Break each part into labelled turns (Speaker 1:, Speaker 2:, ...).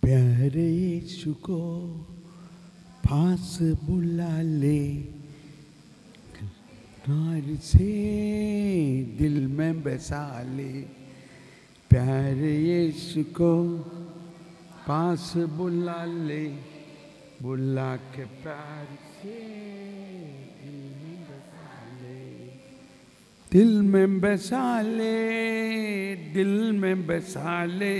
Speaker 1: प्यारे यीशु को पास बुला ले, प्यार से दिल में बसा ले। प्यारे यीशु को पास बुला ले, बुला के प्यार से दिल में बसा ले, दिल में बसा ले।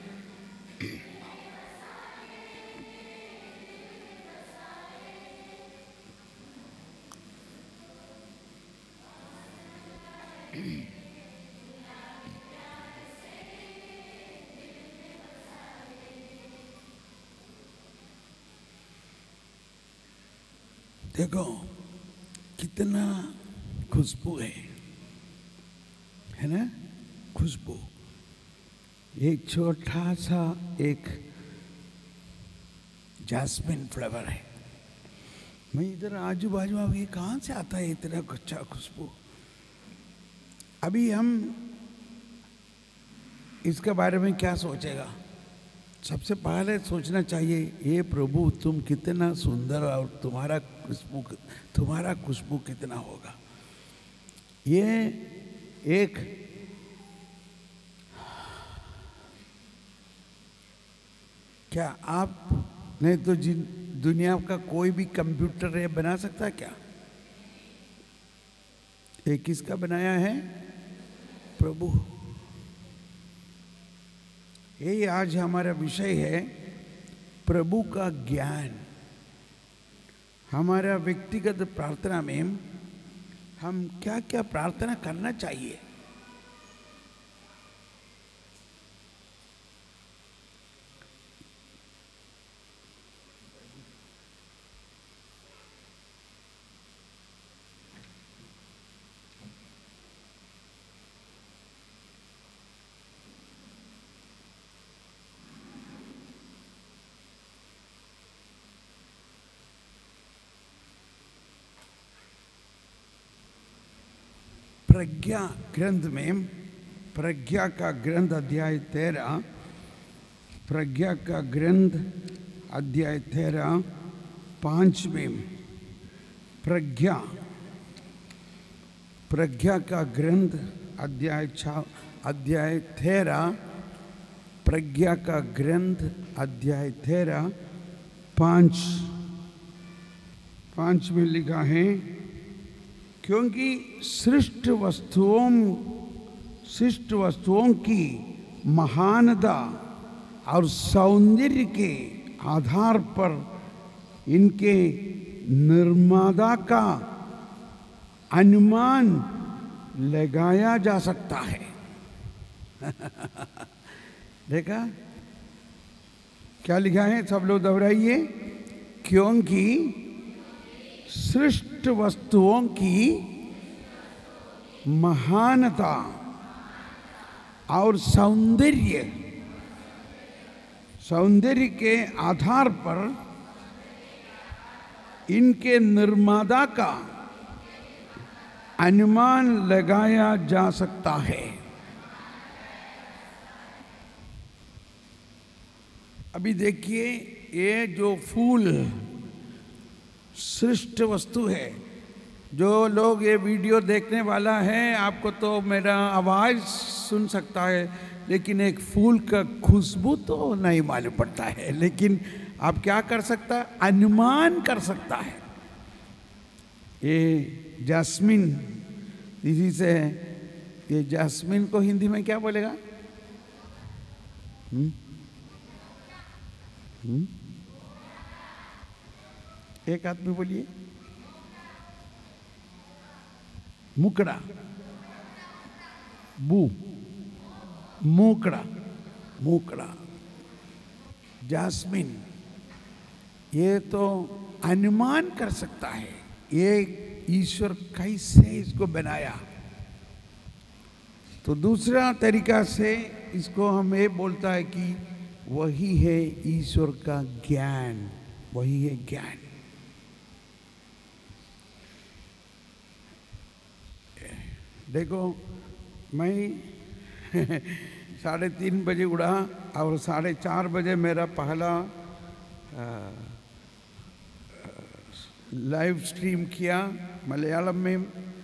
Speaker 1: देखो कितना खुशबू है ना, खुशबू। एक छोटा सा एक जैस्मिन फ्लेवर है। मैं इधर आजू बाजू अब ये कहाँ से आता है इतना अच्छा खुशबू। अभी हम इसके बारे में क्या सोचेगा? सबसे पहले सोचना चाहिए, ये प्रभु तुम कितना सुंदर और तुम्हारा खुशबू कितना होगा। ये एक क्या आप नहीं तो दुनिया का कोई भी कंप्यूटर ये बना सकता है क्या? ये किसका बनाया है? प्रभु। यही आज हमारा विषय है, प्रभु का ज्ञान। हमारा व्यक्तिगत प्रार्थना में हम क्या क्या प्रार्थना करना चाहिए? प्रज्ञा ग्रंथ में, प्रज्ञा का ग्रंथ अध्याय 13, प्रज्ञा का ग्रंथ अध्याय 13 5 में, प्रज्ञा का ग्रंथ अध्याय 13, प्रज्ञा का ग्रंथ अध्याय 13 5 में लिखा है, क्योंकि सृष्ट वस्तुओं की महानता और सौंदर्य के आधार पर इनके निर्माता का अनुमान लगाया जा सकता है। देखा क्या लिखा है? सब लोग दोहराइए। क्योंकि सृष्ट वस्तुओं की महानता और सौंदर्य के आधार पर इनके निर्माता का अनुमान लगाया जा सकता है। अभी देखिए, ये जो फूल सृष्ट वस्तु है। जो लोग ये वीडियो देखने वाला है, आपको तो मेरा आवाज़ सुन सकता है, लेकिन एक फूल का खुशबू तो नहीं मालूम पड़ता है। लेकिन आप क्या कर सकता है? अनुमान कर सकता है। ये जैस्मिन, इसी से ये जैस्मिन को हिंदी में क्या बोलेगा? एक आदमी बोलिए। मुकड़ा, मोकड़ा, जैस्मिन, ये तो अनुमान कर सकता है ये ईश्वर कैसे इसको बनाया। तो दूसरा तरीका से इसको हम ये बोलता है कि वही है ईश्वर का ज्ञान, वही है ज्ञान। देखो मैं 3:30 बजे उड़ा और 4:30 बजे मेरा पहला लाइव स्ट्रीम किया मलयालम में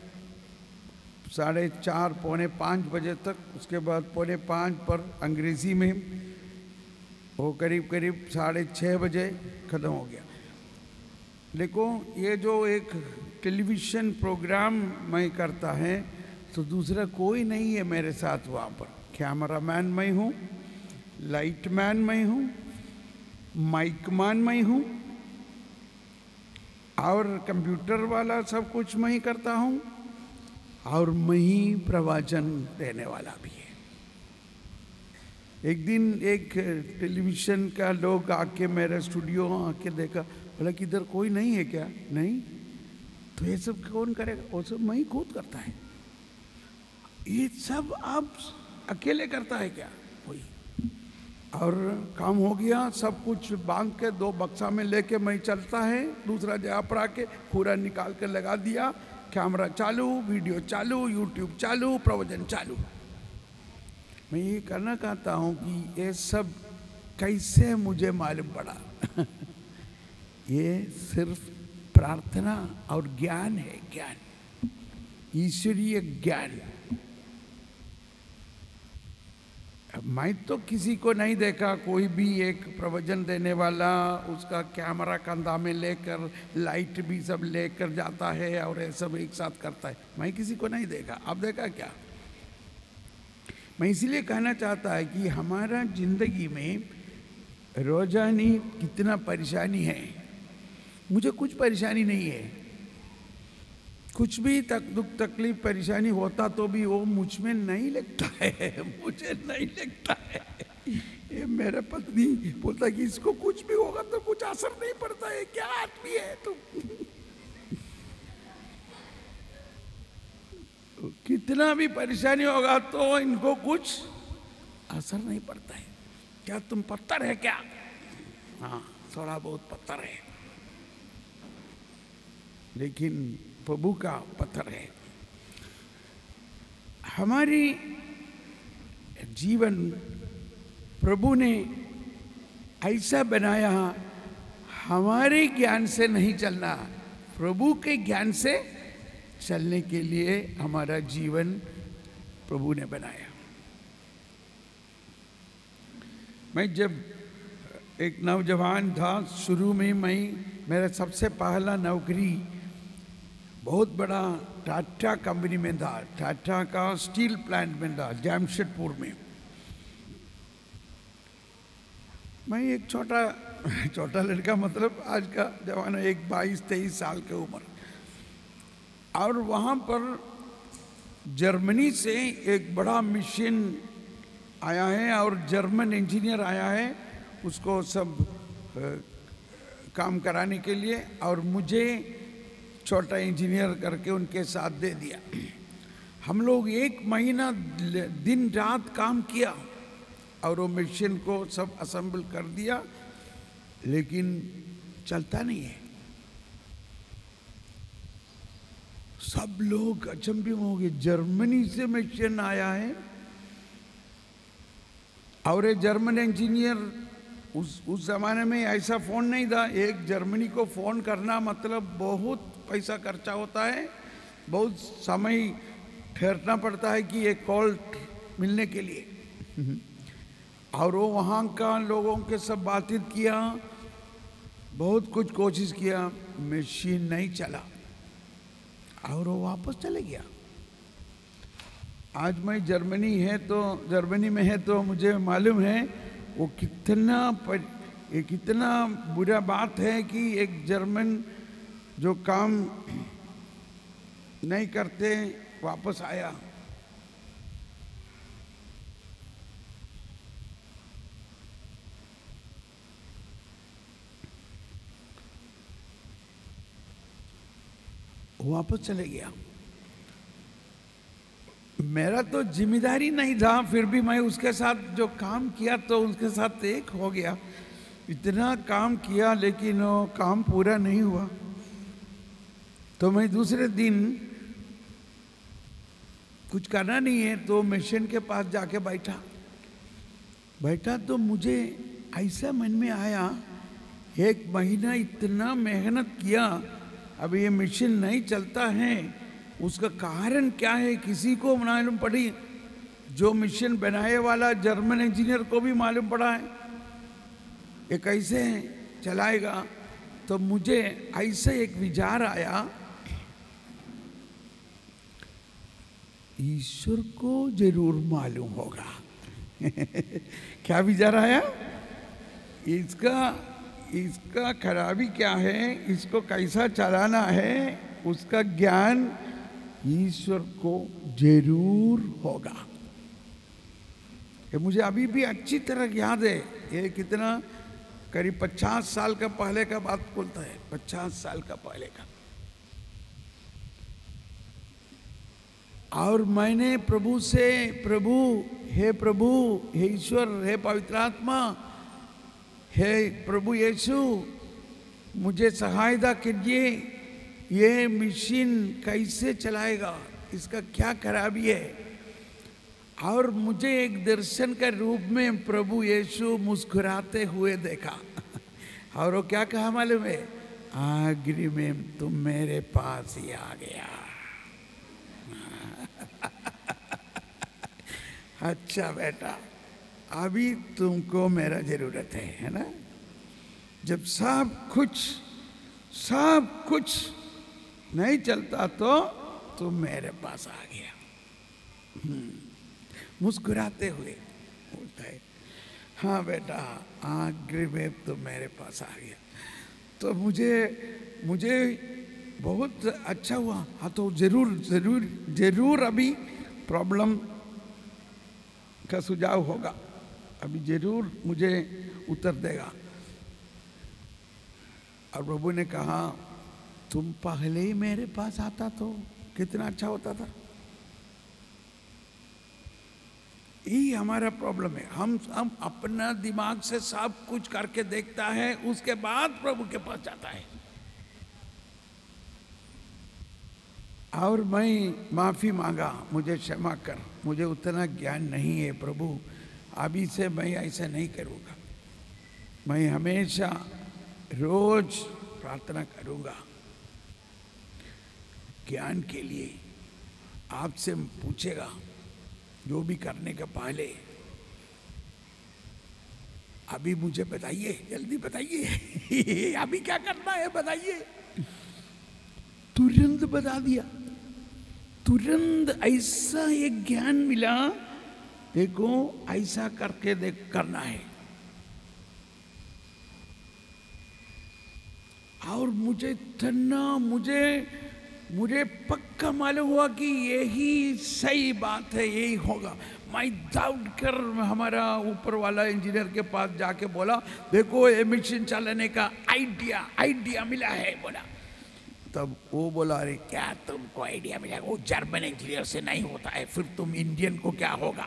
Speaker 1: 4:30 पौने 5 बजे तक। उसके बाद पौने 5 पर अंग्रेज़ी में, वो करीब 6:30 बजे ख़त्म हो गया। देखो ये जो एक टेलीविज़न प्रोग्राम मैं करता है तो दूसरा कोई नहीं है मेरे साथ वहाँ पर। कैमरामैन मैं हूँ, लाइट मैन मैं हूँ, माइक मैन मैं हूँ और कंप्यूटर वाला सब कुछ मैं ही करता हूँ और मैं ही प्रवचन देने वाला भी है। एक दिन एक टेलीविज़न का लोग आके मेरे स्टूडियो आके देखा, बोला कि इधर कोई नहीं है क्या? नहीं, तो ये सब कौन करेगा? वो सब मैं ही खुद करता है। ये सब आप अकेले करता है क्या कोई? और काम हो गया, सब कुछ बांध के 2 बक्सा में लेके मैं चलता है, दूसरा जगह पर आके पूरा निकाल के लगा दिया, कैमरा चालू, वीडियो चालू, यूट्यूब चालू, प्रवचन चालू। मैं ये करना चाहता हूँ कि ये सब कैसे मुझे मालूम पड़ा ये सिर्फ प्रार्थना और ज्ञान है, ज्ञान, ईश्वरीय ज्ञान। मैं तो किसी को नहीं देखा, कोई भी एक प्रवचन देने वाला उसका कैमरा कंधा में लेकर लाइट भी सब लेकर जाता है और ये सब एक साथ करता है। मैं किसी को नहीं देखा। अब देखा क्या? मैं इसलिए कहना चाहता है कि हमारा जिंदगी में रोजानी कितना परेशानी है। मुझे कुछ परेशानी नहीं है, कुछ भी दुख तकलीफ परेशानी होता तो भी वो मुझ में नहीं लगता है, मुझे नहीं लगता है। ये मेरा पत्नी बोलता कि इसको कुछ भी होगा तो कुछ असर नहीं पड़ता है, क्या आदमी है तुम कितना भी परेशानी होगा तो इनको कुछ असर नहीं पड़ता है। क्या तुम पत्थर है क्या? हाँ, थोड़ा बहुत पत्थर है, लेकिन प्रभु का पत्थर है। हमारी जीवन प्रभु ने ऐसा बनाया, हमारे ज्ञान से नहीं चलना, प्रभु के ज्ञान से चलने के लिए हमारा जीवन प्रभु ने बनाया। मैं जब एक नौजवान था, शुरू में मेरा सबसे पहला नौकरी बहुत बड़ा टाटा कंपनी में था, टाटा का स्टील प्लांट में था, जमशेदपुर में। मैं एक छोटा लड़का, मतलब आज का जमाना, एक 22-23 साल के उम्र, और वहाँ पर जर्मनी से एक बड़ा मशीन आया है और जर्मन इंजीनियर आया है उसको सब काम कराने के लिए, और मुझे छोटा इंजीनियर करके उनके साथ दे दिया। हम लोग 1 महीना दिन रात काम किया और वो मशीन को सब असेंबल कर दिया, लेकिन चलता नहीं है। सब लोग अचंभे हो गए, जर्मनी से मशीन आया है और ये जर्मन इंजीनियर, उस जमाने में ऐसा फोन नहीं था। एक जर्मनी को फोन करना मतलब बहुत पैसा खर्चा होता है, बहुत समय ठहरना पड़ता है कि एक कॉल मिलने के लिए। और वो वहाँ का लोगों के सब बातचीत किया, बहुत कुछ कोशिश किया, मशीन नहीं चला और वो वापस चले गया। आज मैं जर्मनी में है तो मुझे मालूम है वो कितना बुरा बात है कि एक जर्मन जो काम नहीं करते वापस आया। वापस चले गया। मेरा तो जिम्मेदारी नहीं था, फिर भी मैं उसके साथ जो काम किया तो उसके साथ एक हो गया। इतना काम किया लेकिन वो काम पूरा नहीं हुआ। तो मैं दूसरे दिन कुछ करना नहीं है तो मशीन के पास जाके बैठा बैठा तो मुझे ऐसा मन में आया, 1 महीना इतना मेहनत किया, अब ये मशीन नहीं चलता है, उसका कारण क्या है किसी को मालूम पड़ी? जो मशीन बनाए वाला जर्मन इंजीनियर को भी मालूम पड़ा है ये कैसे चलाएगा। तो मुझे ऐसे एक विचार आया, ईश्वर को जरूर मालूम होगा। क्या विचार आया? इसका खराबी क्या है, इसको कैसा चलाना है, उसका ज्ञान ईश्वर को जरूर होगा। ये मुझे अभी भी अच्छी तरह याद है। ये कितना, करीब 50 साल का पहले का बात बोलता है, 50 साल का पहले का। और मैंने प्रभु से, प्रभु हे ईश्वर, हे पवित्र आत्मा, हे प्रभु यीशु, मुझे सहायता कीजिए, ये मशीन कैसे चलाएगा, इसका क्या खराबी है। और मुझे एक दर्शन के रूप में प्रभु यीशु मुस्कुराते हुए देखा और वो क्या कहा मालूम है? आखिरी में तुम मेरे पास ही आ गया। अच्छा बेटा, अभी तुमको मेरा जरूरत है ना? जब सब कुछ नहीं चलता तो तुम मेरे पास आ गया। मुस्कुराते हुए बोलता है, हाँ बेटा, आखिरी में तुम मेरे पास आ गया। तो मुझे बहुत अच्छा हुआ। हाँ, तो जरूर अभी प्रॉब्लम का सुझाव होगा, अभी जरूर मुझे उत्तर देगा। और प्रभु ने कहा, तुम पहले ही मेरे पास आता तो कितना अच्छा होता था। यही हमारा प्रॉब्लम है, हम अपना दिमाग से सब कुछ करके देखता है, उसके बाद प्रभु के पास जाता है। और मैं माफी मांगा, मुझे क्षमा कर, मुझे उतना ज्ञान नहीं है प्रभु, अभी से मैं ऐसा नहीं करूँगा। मैं हमेशा रोज प्रार्थना करूँगा ज्ञान के लिए। आपसे पूछेगा जो भी करने के पहले, अभी मुझे बताइए, जल्दी बताइए अभी क्या करना है बताइए। तुरंत बता दिया, तुरंत ऐसा एक ज्ञान मिला, देखो ऐसा करके करना है। और मुझे पक्का मालूम हुआ कि यही सही बात है, यही होगा। मैं दौड़ कर हमारा ऊपर वाला इंजीनियर के पास जाके बोला, देखो ये मशीन चलाने का आइडिया मिला है बोला। तब वो बोला, अरे क्या तुमको आइडिया मिला, वो जर्मन इंजीनियर से नहीं होता है, फिर तुम इंडियन को क्या होगा।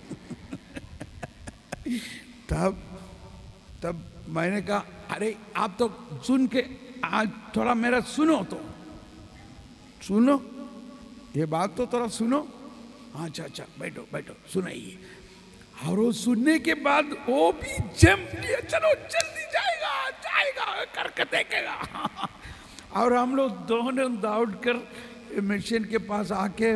Speaker 1: तब मैंने कहा, अरे आप तो सुन के आज थोड़ा मेरा सुनो, तो सुनो ये बात तो थोड़ा सुनो। अच्छा बैठो सुनाइए। और वो सुनने के बाद वो भी जम लिया, चलो जल्दी जाएगा करके देखेगा। और हम लोग दोनों दौड़ कर मशीन के पास आके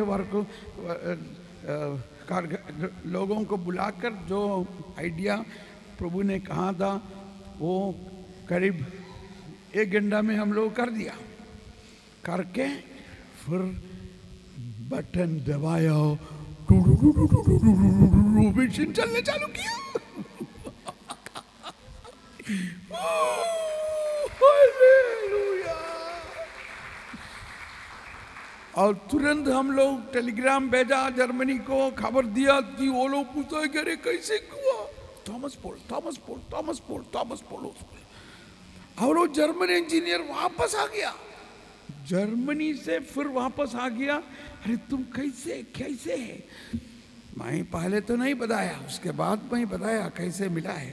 Speaker 1: लोगों को बुलाकर जो आइडिया प्रभु ने कहा था वो करीब 1 घंटा में हम लोग कर दिया। करके फिर बटन दबाया, मशीन चलने चालू किया। और तुरंत हम लोग टेलीग्राम भेजा जर्मनी को, खबर दिया कि वो लोग पूछा कि अरे कैसे हुआ, थॉमस पोल। और वो जर्मन इंजीनियर वापस आ गया, जर्मनी से फिर वापस आ गया। अरे तुम कैसे है? मैं पहले तो नहीं बताया, उसके बाद मैं बताया कैसे मिला है।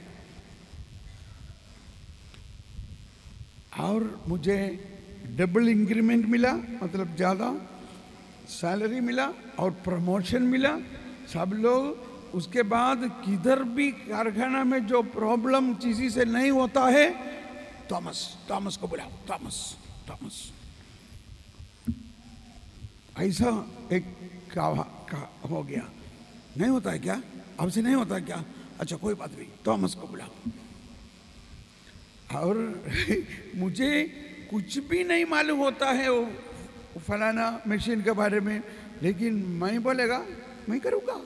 Speaker 1: और मुझे डबल इंक्रीमेंट मिला, मतलब ज़्यादा सैलरी मिला और प्रमोशन मिला। सब लोग उसके बाद किधर भी कारखाना में जो प्रॉब्लम किसी से नहीं होता है, थॉमस को बुलाओ, थॉमस। ऐसा एक का हो गया। नहीं होता है क्या? आपसे नहीं होता क्या? अच्छा कोई बात नहीं, थॉमस को बुलाओ। और मुझे कुछ भी नहीं मालूम होता है वो फलाना मशीन के बारे में, लेकिन मैं बोलेगा मैं करूँगा।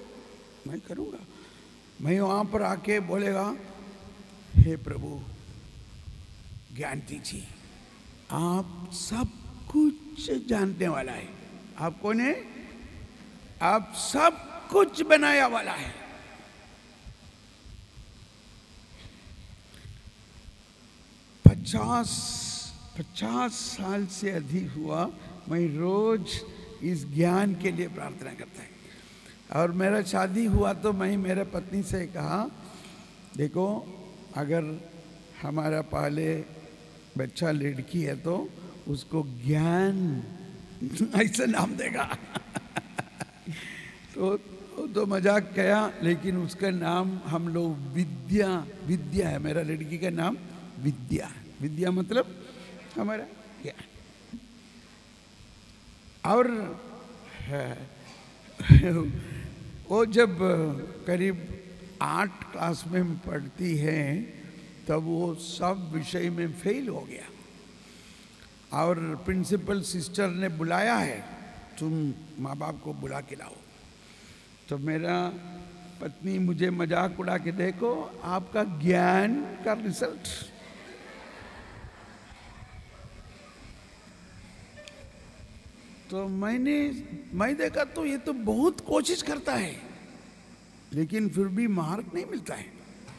Speaker 1: मैं वहाँ पर आके बोलेगा, हे प्रभु ज्ञान दीजिए, आप सब कुछ जानने वाला है। आप कौन है? आप सब कुछ बनाया वाला है। पचास साल से अधिक हुआ मैं रोज इस ज्ञान के लिए प्रार्थना करता है। और मेरा शादी हुआ तो मैं मेरे पत्नी से कहा, देखो अगर हमारा पहले बच्चा लड़की है तो उसको ज्ञान ऐसा नाम देगा। तो मजाक किया, लेकिन उसका नाम हम लोग विद्या है। मेरा लड़की का नाम विद्या मतलब हमारा ज्ञान। और वो जब करीब 8 क्लास में पढ़ती है तब वो सब विषय में फेल हो गया। और प्रिंसिपल सिस्टर ने बुलाया है, तुम माँ बाप को बुला के लाओ। तो मेरा पत्नी मुझे मजाक उड़ा के, देखो आपका ज्ञान का रिजल्ट। तो मैं देखा तो ये तो बहुत कोशिश करता है, लेकिन फिर भी मार्क नहीं मिलता है।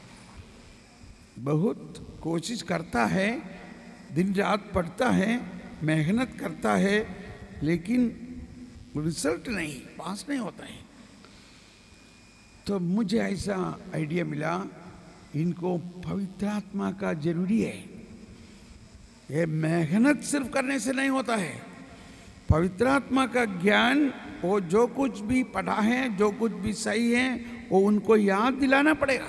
Speaker 1: बहुत कोशिश करता है, दिन रात पढ़ता है, मेहनत करता है, लेकिन रिजल्ट नहीं, पास नहीं होता है। तो मुझे ऐसा आइडिया मिला, इनको पवित्र आत्मा का जरूरी है। ये मेहनत सिर्फ करने से नहीं होता है। पवित्र आत्मा का ज्ञान, वो जो कुछ भी पढ़ा है, जो कुछ भी सही है, वो उनको याद दिलाना पड़ेगा।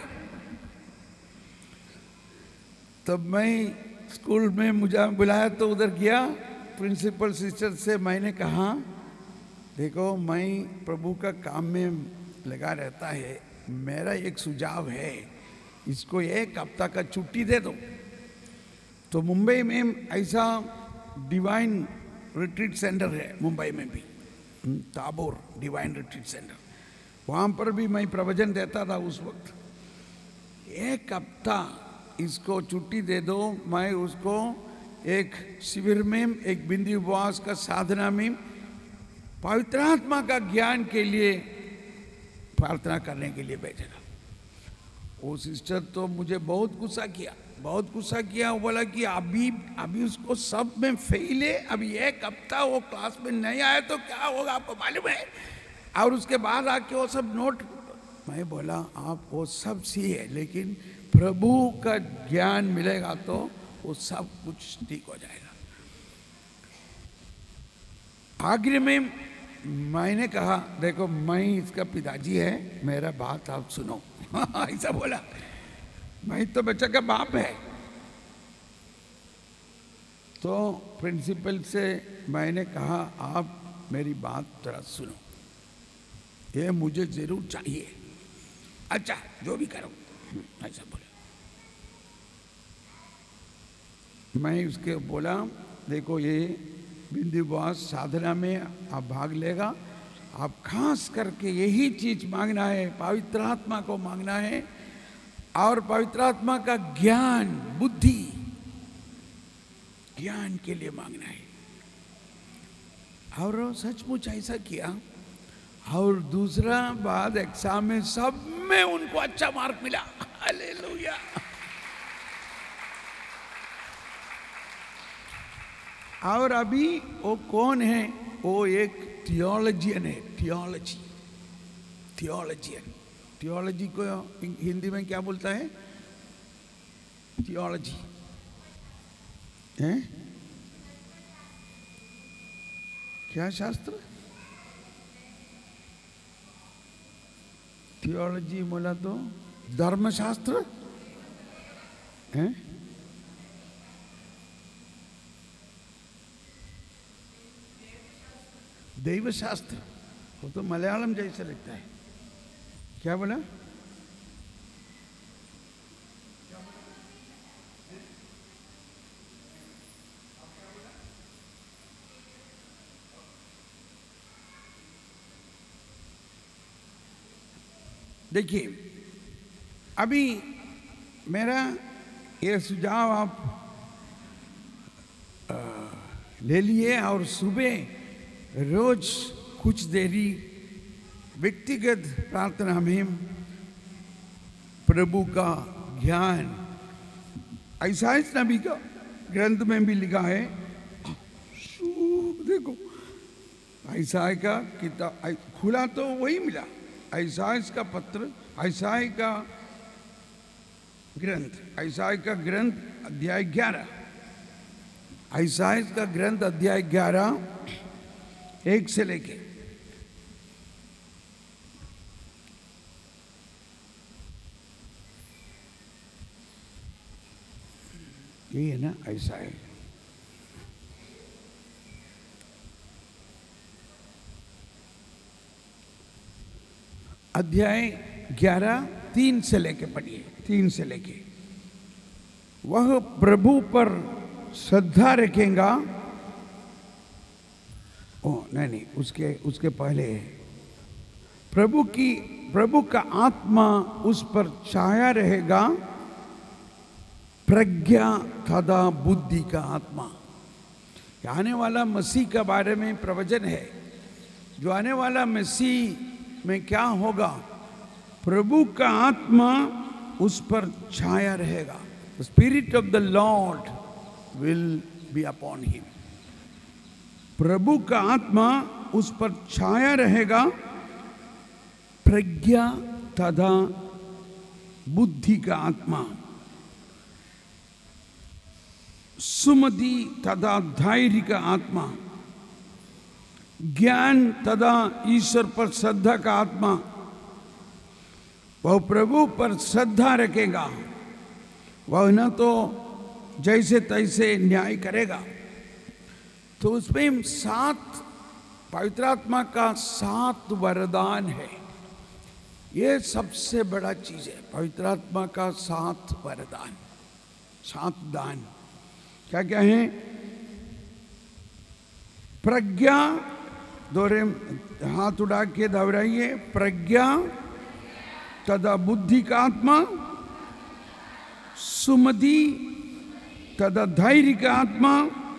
Speaker 1: तब मैं स्कूल में मुझे बुलाया तो उधर गया। प्रिंसिपल सिस्टर से मैंने कहा, देखो मैं प्रभु का काम में लगा रहता है, मेरा एक सुझाव है, इसको 1 हफ्ता का छुट्टी दे दो। तो मुंबई में ऐसा डिवाइन रिट्रीट सेंटर है, मुंबई में भी ताबोर डिवाइन रिट्रीट सेंटर, वहाँ पर भी मैं प्रवचन देता था उस वक्त। 1 हफ्ता इसको छुट्टी दे दो, मैं उसको एक शिविर में, एक बिंदी उपवास का साधना में पवित्र आत्मा का ज्ञान के लिए प्रार्थना करने के लिए भेजेगा। वो सिस्टर तो मुझे बहुत गुस्सा किया। वो बोला कि अभी उसको सब में फेल है, अभी 1 हफ्ता वो क्लास में नहीं आया तो क्या होगा आपको मालूम है? और उसके बाद आके वो सब नोट। मैं बोला आप वो सब सही है, लेकिन प्रभु का ज्ञान मिलेगा तो वो सब कुछ ठीक हो जाएगा। आखिर में मैंने कहा, देखो मैं इसका पिताजी है, मेरा बात आप सुनो। ऐसा बोला, मैं तो बच्चा का बाप है। तो प्रिंसिपल से मैंने कहा, आप मेरी बात जरा सुनो, ये मुझे जरूर चाहिए। अच्छा जो भी करो, ऐसा बोला। मैं उसके बोला, देखो ये बिंदी उपवास साधना में आप भाग लेगा, आप खास करके यही चीज मांगना है, पवित्र आत्मा को मांगना है, और पवित्र आत्मा का ज्ञान, बुद्धि, ज्ञान के लिए मांगना है। और सचमुच ऐसा किया। और दूसरा बात, एग्जाम में सब में उनको अच्छा मार्क मिला। हालेलुया। और अभी वो कौन है? वो एक थियोलॉजियन है। थियोलॉजी को हिंदी में क्या बोलता है? थियोलॉजी है क्या? शास्त्र थियोलॉजी बोला तो धर्मशास्त्र है, दैव शास्त्र, वो तो मलयालम जैसा लगता है। क्या बोला? देखिए, अभी मेरा ये सुझाव आप ले लिए और सुबह रोज कुछ देरी व्यक्तिगत प्रार्थना में प्रभु का ज्ञान, ऐसा इस नबी का ग्रंथ में भी लिखा है। देखो, ईसाई का किताब खुला तो वही मिला, ईसाई का पत्र, ईसाई का ग्रंथ, ईसाई का ग्रंथ अध्याय 11, ईसाई का ग्रंथ अध्याय 11 1 से लेके यही है ना ईसाई। अध्याय 11 3 से लेके पढ़िए, 3 से लेके। वह प्रभु पर श्रद्धा रखेगा। ओ नहीं, उसके पहले प्रभु का आत्मा उस पर छाया रहेगा, प्रज्ञा तथा बुद्धि का आत्मा। आने वाला मसीह के बारे में प्रवचन है। जो आने वाला मसीह में क्या होगा, प्रभु का आत्मा उस पर छाया रहेगा। The Spirit of the Lord will be upon him. प्रभु का आत्मा उस पर छाया रहेगा, प्रज्ञा तथा बुद्धि का आत्मा, सुमति तथा धैर्य का आत्मा, ज्ञान तथा ईश्वर पर श्रद्धा का आत्मा। वह प्रभु पर श्रद्धा रखेगा, वह न तो जैसे तैसे न्याय करेगा। तो उसमें 7 पवित्र आत्मा का 7 वरदान है। ये सबसे बड़ा चीज है, पवित्र आत्मा का 7 वरदान, 7 दान। क्या क्या है? प्रज्ञा, दोहरे हाथ उड़ा के दोहराइए, प्रज्ञा तथा बुद्धि का आत्मा, सुमति तथा धैर्य का आत्मा,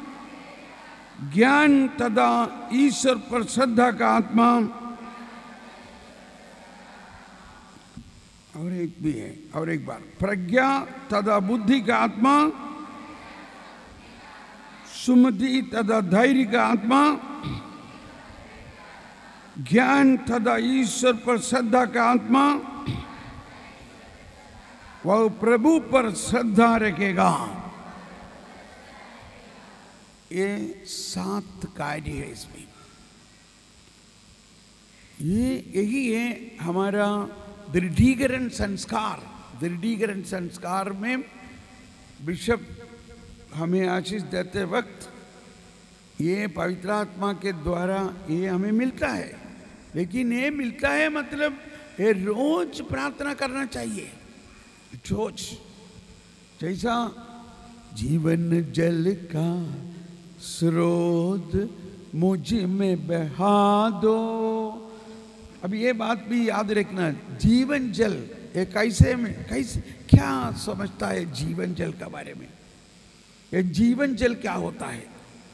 Speaker 1: ज्ञान तथा ईश्वर पर श्रद्धा का आत्मा। और एक भी है, और एक बार, प्रज्ञा तथा बुद्धि का आत्मा, सुमति तथा धैर्य का आत्मा, ज्ञान तथा ईश्वर पर श्रद्धा का आत्मा। वह प्रभु पर श्रद्धा रखेगा। ये 7 कार्य है इसमें। यही है हमारा दृढ़ीकरण संस्कार। दृढ़ीकरण संस्कार में बिशप हमें आशीष देते वक्त ये पवित्र आत्मा के द्वारा ये हमें मिलता है। लेकिन ये मिलता है मतलब ये रोज प्रार्थना करना चाहिए, रोज। जैसा जीवन जल का स्रोत मुझ में बहा दो। अब ये बात भी याद रखना, जीवन जल ये कैसे क्या समझता है जीवन जल के बारे में? ये जीवन जल क्या होता है?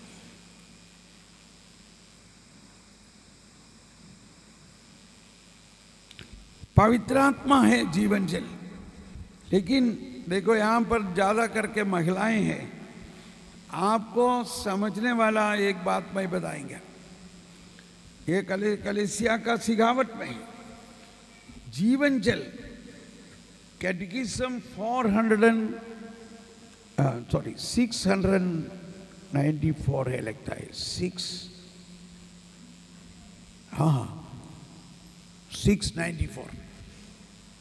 Speaker 1: पवित्र आत्मा है जीवन जल। लेकिन देखो यहाँ पर ज्यादा करके महिलाएं हैं। आपको समझने वाला एक बात मैं बताएंगे। ये कलीसिया का सिखावट में है। जीवन जल कैटेकिज्म 694 है लगता है, 694।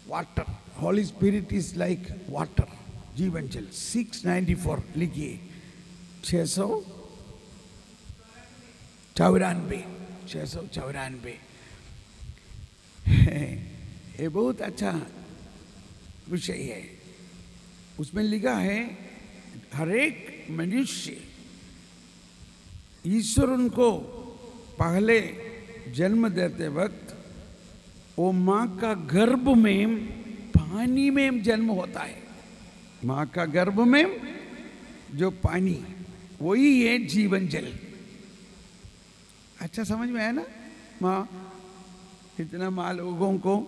Speaker 1: Water, holy spirit is like water, जीवन जल। 694 लिखिए, 694, 694। ये बहुत अच्छा विषय है। उसमें लिखा है हर एक मनुष्य, ईश्वर उनको पहले जन्म देते वक्त वो माँ का गर्भ में पानी में जन्म होता है। माँ का गर्भ में जो पानी, वही है जीवन जल। अच्छा समझ में आया ना? माँ इतना माँ लोगों को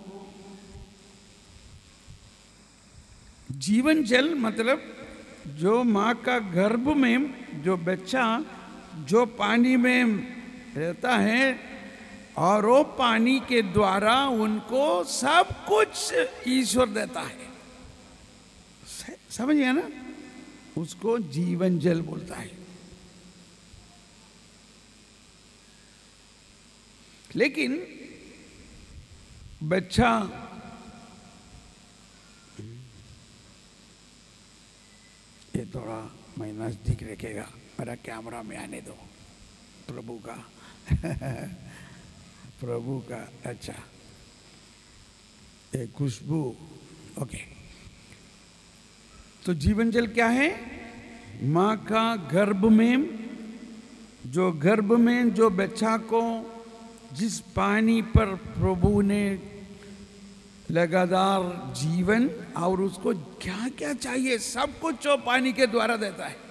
Speaker 1: जीवन जल मतलब जो माँ का गर्भ में जो बच्चा जो पानी में रहता है और वो पानी के द्वारा उनको सब कुछ ईश्वर देता है। समझ गया ना? उसको जीवन जल बोलता है। लेकिन बच्चा ये थोड़ा मैं नजदीक रखेगा, मेरा कैमरा में आने दो, प्रभु का प्रभु का। अच्छा, ये खुशबू, ओके। तो जीवन जल क्या है? माँ का गर्भ में जो बच्चा को जिस पानी पर प्रभु ने लगातार जीवन और उसको क्या क्या चाहिए सब कुछ जो पानी के द्वारा देता है।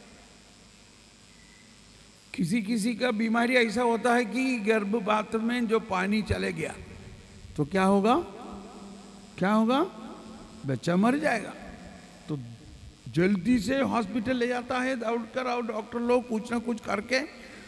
Speaker 1: किसी का बीमारी ऐसा होता है कि गर्भपात में जो पानी चले गया तो क्या होगा? बच्चा मर जाएगा। तो जल्दी से हॉस्पिटल ले जाता है दौड़कर, और डॉक्टर लोग कुछ ना कुछ करके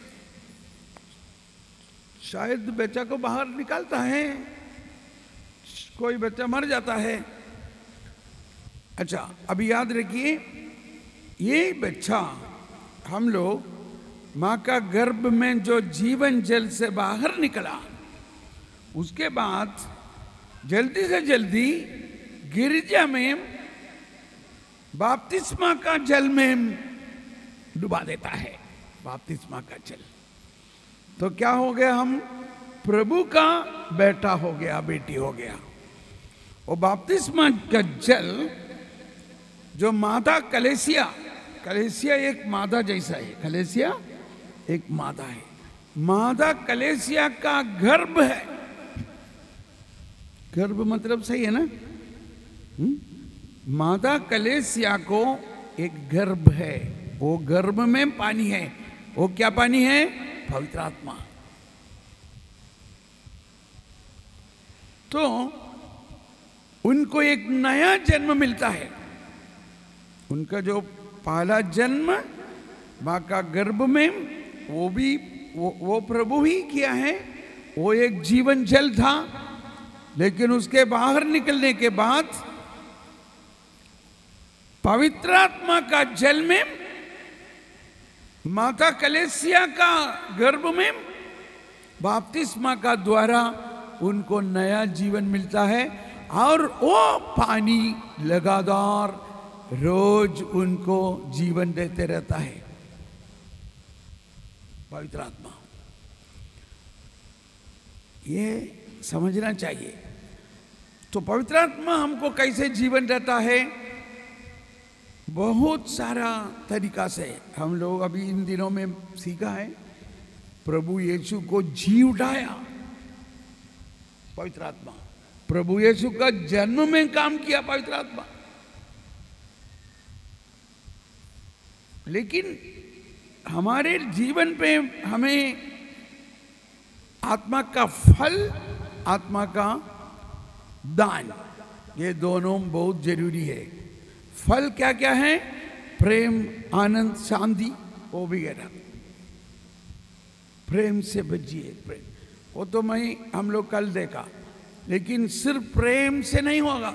Speaker 1: शायद बच्चा को बाहर निकालता है, कोई बच्चा मर जाता है। अच्छा, अभी याद रखिए, ये बच्चा हम लोग माँ का गर्भ में जो जीवन जल से बाहर निकला, उसके बाद जल्दी से जल्दी गिरजा में बपतिस्मा का जल में डुबा देता है। बपतिस्मा का जल तो क्या हो गया? हम प्रभु का बेटा हो गया, बेटी हो गया। और बपतिस्मा का जल जो मादा कलेसिया एक मादा जैसा है, कलेसिया एक मादा है, मादा कलेसिया का गर्भ है। गर्भ मतलब सही है ना? मादा कलेसिया को एक गर्भ है, वो गर्भ में पानी है। वो क्या पानी है? पवित्र आत्मा। तो उनको एक नया जन्म मिलता है। उनका जो पहला जन्म माँ का गर्भ में, वो प्रभु ही किया है। वो एक जीवन जल था, लेकिन उसके बाहर निकलने के बाद पवित्र आत्मा का जल में माता कलेसिया का गर्भ में बपतिस्मा का द्वारा उनको नया जीवन मिलता है। और वो पानी लगातार रोज उनको जीवन देते रहता है, पवित्र आत्मा। ये समझना चाहिए। तो पवित्र आत्मा हमको कैसे जीवन देता है? बहुत सारा तरीका से हम लोग अभी इन दिनों में सीखा है। प्रभु यीशु को जी उठाया पवित्र आत्मा, प्रभु यीशु का जन्म में काम किया पवित्र आत्मा। लेकिन हमारे जीवन पे हमें आत्मा का फल, आत्मा का दान, ये दोनों बहुत जरूरी है। फल क्या क्या है? प्रेम, आनंद, शांति, वो वगैरह। प्रेम से बचिए, प्रेम, वो तो हम लोग कल देखा। लेकिन सिर्फ प्रेम से नहीं होगा।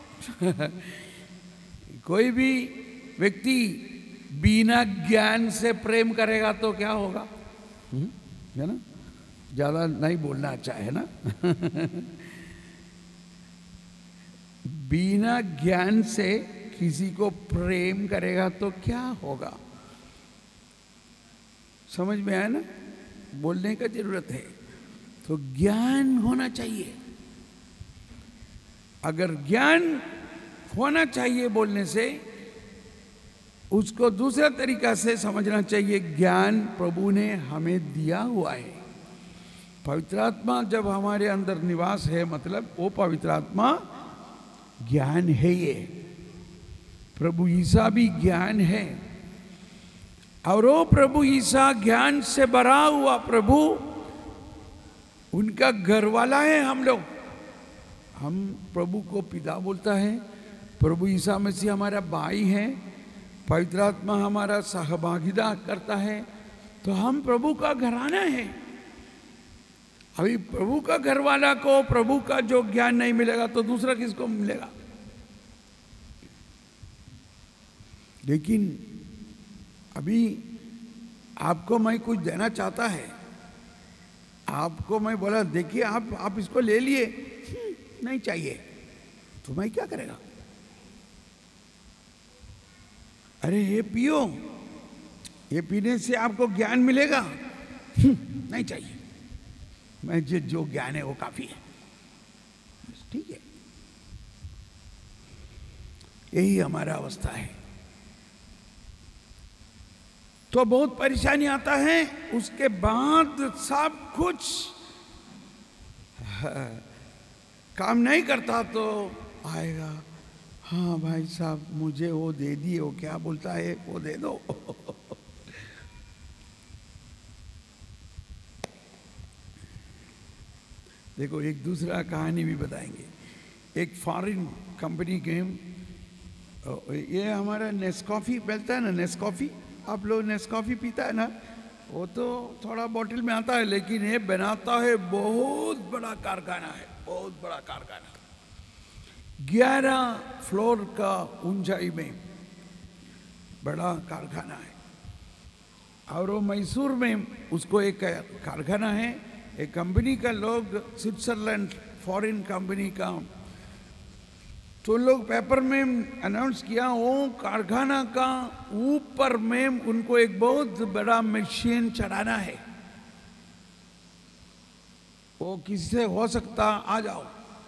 Speaker 1: कोई भी व्यक्ति बिना ज्ञान से प्रेम करेगा तो क्या होगा? है ना? ज्यादा नहीं बोलना अच्छा है ना? बिना ज्ञान से किसी को प्रेम करेगा तो क्या होगा? समझ में आया ना? बोलने का जरूरत है तो ज्ञान होना चाहिए। अगर ज्ञान होना चाहिए बोलने से, उसको दूसरा तरीका से समझना चाहिए। ज्ञान प्रभु ने हमें दिया हुआ है। पवित्र आत्मा जब हमारे अंदर निवास है, मतलब वो पवित्र आत्मा ज्ञान है। ये प्रभु ईसा भी ज्ञान है, और वो प्रभु ईसा ज्ञान से भरा हुआ प्रभु, उनका घर वाला है हम लोग। हम प्रभु को पिता बोलता है, प्रभु ईसा मसीह हमारा भाई है, पवित्र आत्मा हमारा सहभागिता करता है, तो हम प्रभु का घराना है। अभी प्रभु का घरवाला को प्रभु का जो ज्ञान नहीं मिलेगा तो दूसरा किसको मिलेगा? लेकिन अभी आपको मैं कुछ देना चाहता है, आपको मैं बोला देखिए आप इसको ले लिए, नहीं चाहिए, तो मैं क्या करेगा? अरे ये पियो, ये पीने से आपको ज्ञान मिलेगा, नहीं चाहिए, मैं जो ज्ञान है वो काफी है, ठीक है। यही हमारा अवस्था है। तो बहुत परेशानी आता है, उसके बाद सब कुछ काम नहीं करता तो आएगा, हाँ भाई साहब मुझे वो दे दिए, वो क्या बोलता है वो दे दो। देखो एक दूसरा कहानी भी बताएंगे। एक फॉरेन कंपनी के, ये हमारा नेस्कॉफी मिलता है ना, नेस्कॉफी, आप लोग नेस्कॉफी पीता है ना, वो तो थोड़ा बोतल में आता है, लेकिन ये बनाता है बहुत बड़ा कारखाना है, बहुत बड़ा कारखाना, 11 फ्लोर का ऊंचाई में बड़ा कारखाना है। और वो मैसूर में उसको एक कारखाना है, एक कंपनी का लोग, स्विट्जरलैंड फॉरेन कंपनी का, तो लोग पेपर में अनाउंस किया, वो कारखाना का ऊपर में उनको एक बहुत बड़ा मशीन चढ़ाना है, वो किससे हो सकता आ जाओ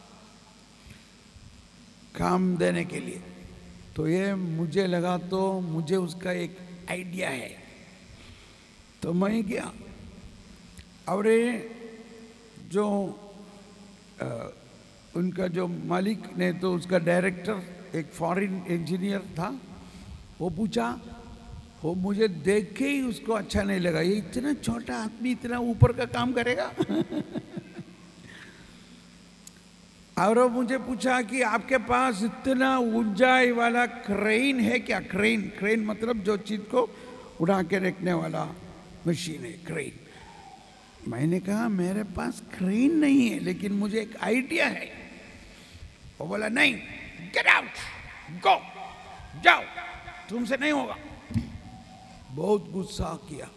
Speaker 1: काम देने के लिए। तो ये मुझे लगा, तो मुझे उसका एक आइडिया है, तो मैं गया। और ये जो उनका जो मालिक ने, तो उसका डायरेक्टर एक फॉरेन इंजीनियर था, वो पूछा, वो मुझे देख के ही उसको अच्छा नहीं लगा, ये इतना छोटा आदमी इतना ऊपर का काम करेगा। और वो मुझे पूछा कि आपके पास इतना ऊंचाई वाला क्रेन है क्या? क्रेन, क्रेन मतलब जो चीज को उड़ा के रखने वाला मशीन है, क्रेन। मैंने कहा मेरे पास क्रेन नहीं है, लेकिन मुझे एक आइडिया है। वो बोला नहीं, गेट आउट, गो, जाओ, तुमसे नहीं होगा। बहुत गुस्सा किया,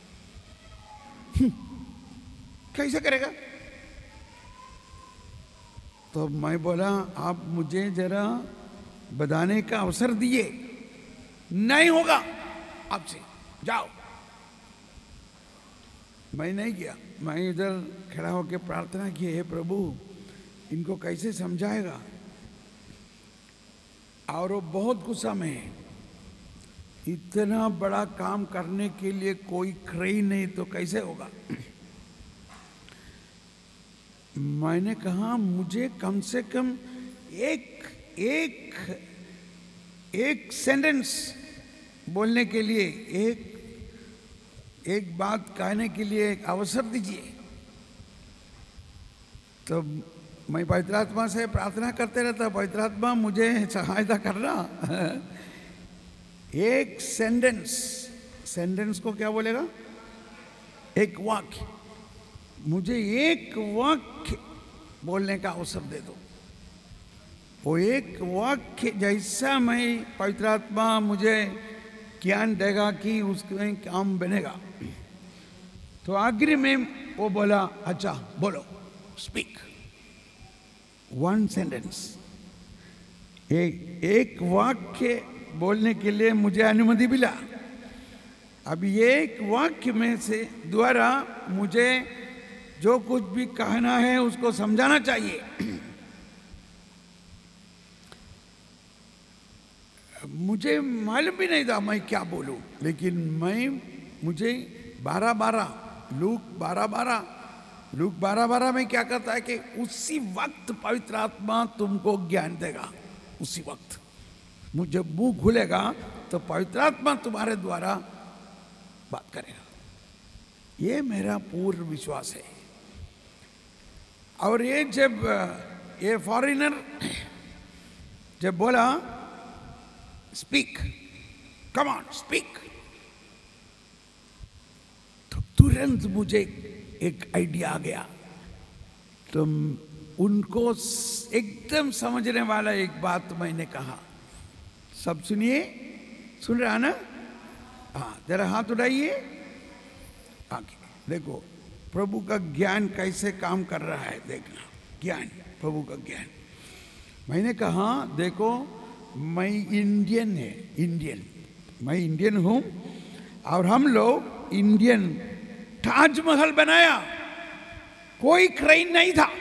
Speaker 1: कैसे करेगा? तो मैं बोला आप मुझे जरा बताने का अवसर दिए, नहीं होगा आपसे, जाओ। मैं नहीं किया, मैं इधर खड़ा होकर प्रार्थना की, हे प्रभु इनको कैसे समझाएगा? और वो बहुत गुस्सा में है, इतना बड़ा काम करने के लिए कोई क्रेन नहीं तो कैसे होगा? मैंने कहा मुझे कम से कम एक सेंटेंस बोलने के लिए, एक बात कहने के लिए एक अवसर दीजिए। तो मैं पवित्र आत्मा से प्रार्थना करते रहता, पवित्र आत्मा मुझे सहायता करना। एक सेंटेंस को क्या बोलेगा? एक वाक्य, मुझे एक वाक्य बोलने का अवसर दे दो। वो एक वाक्य जैसा मैं पवित्र आत्मा मुझे ज्ञान देगा कि उसमें काम बनेगा। तो आखिर में वो बोला, अच्छा बोलो, स्पीक वन सेंटेंस। एक वाक्य बोलने के लिए मुझे अनुमति मिला। अब ये एक वाक्य में से द्वारा मुझे जो कुछ भी कहना है उसको समझाना चाहिए। मुझे मालूम भी नहीं था मैं क्या बोलूं, लेकिन मुझे 12-12 लूक 12-12 में क्या कहता है कि उसी वक्त पवित्र आत्मा तुमको ज्ञान देगा। उसी वक्त जब मुंह खुलेगा तो पवित्र आत्मा तुम्हारे द्वारा बात करेगा। ये मेरा पूर्ण विश्वास है। और ये जब ये फॉरेनर जब बोला स्पीक, कम ऑन स्पीक, तो तुरंत मुझे एक आइडिया आ गया। तो उनको एकदम समझने वाला एक बात मैंने कहा। सब सुनिए, सुन रहा ना? हाँ, जरा हाथ उठाइए। आगे देखो प्रभु का ज्ञान कैसे काम कर रहा है, देखना ज्ञान, प्रभु का ज्ञान। मैंने कहा देखो मैं इंडियन हूं और हम लोग इंडियन ताजमहल बनाया, कोई क्रेन नहीं था।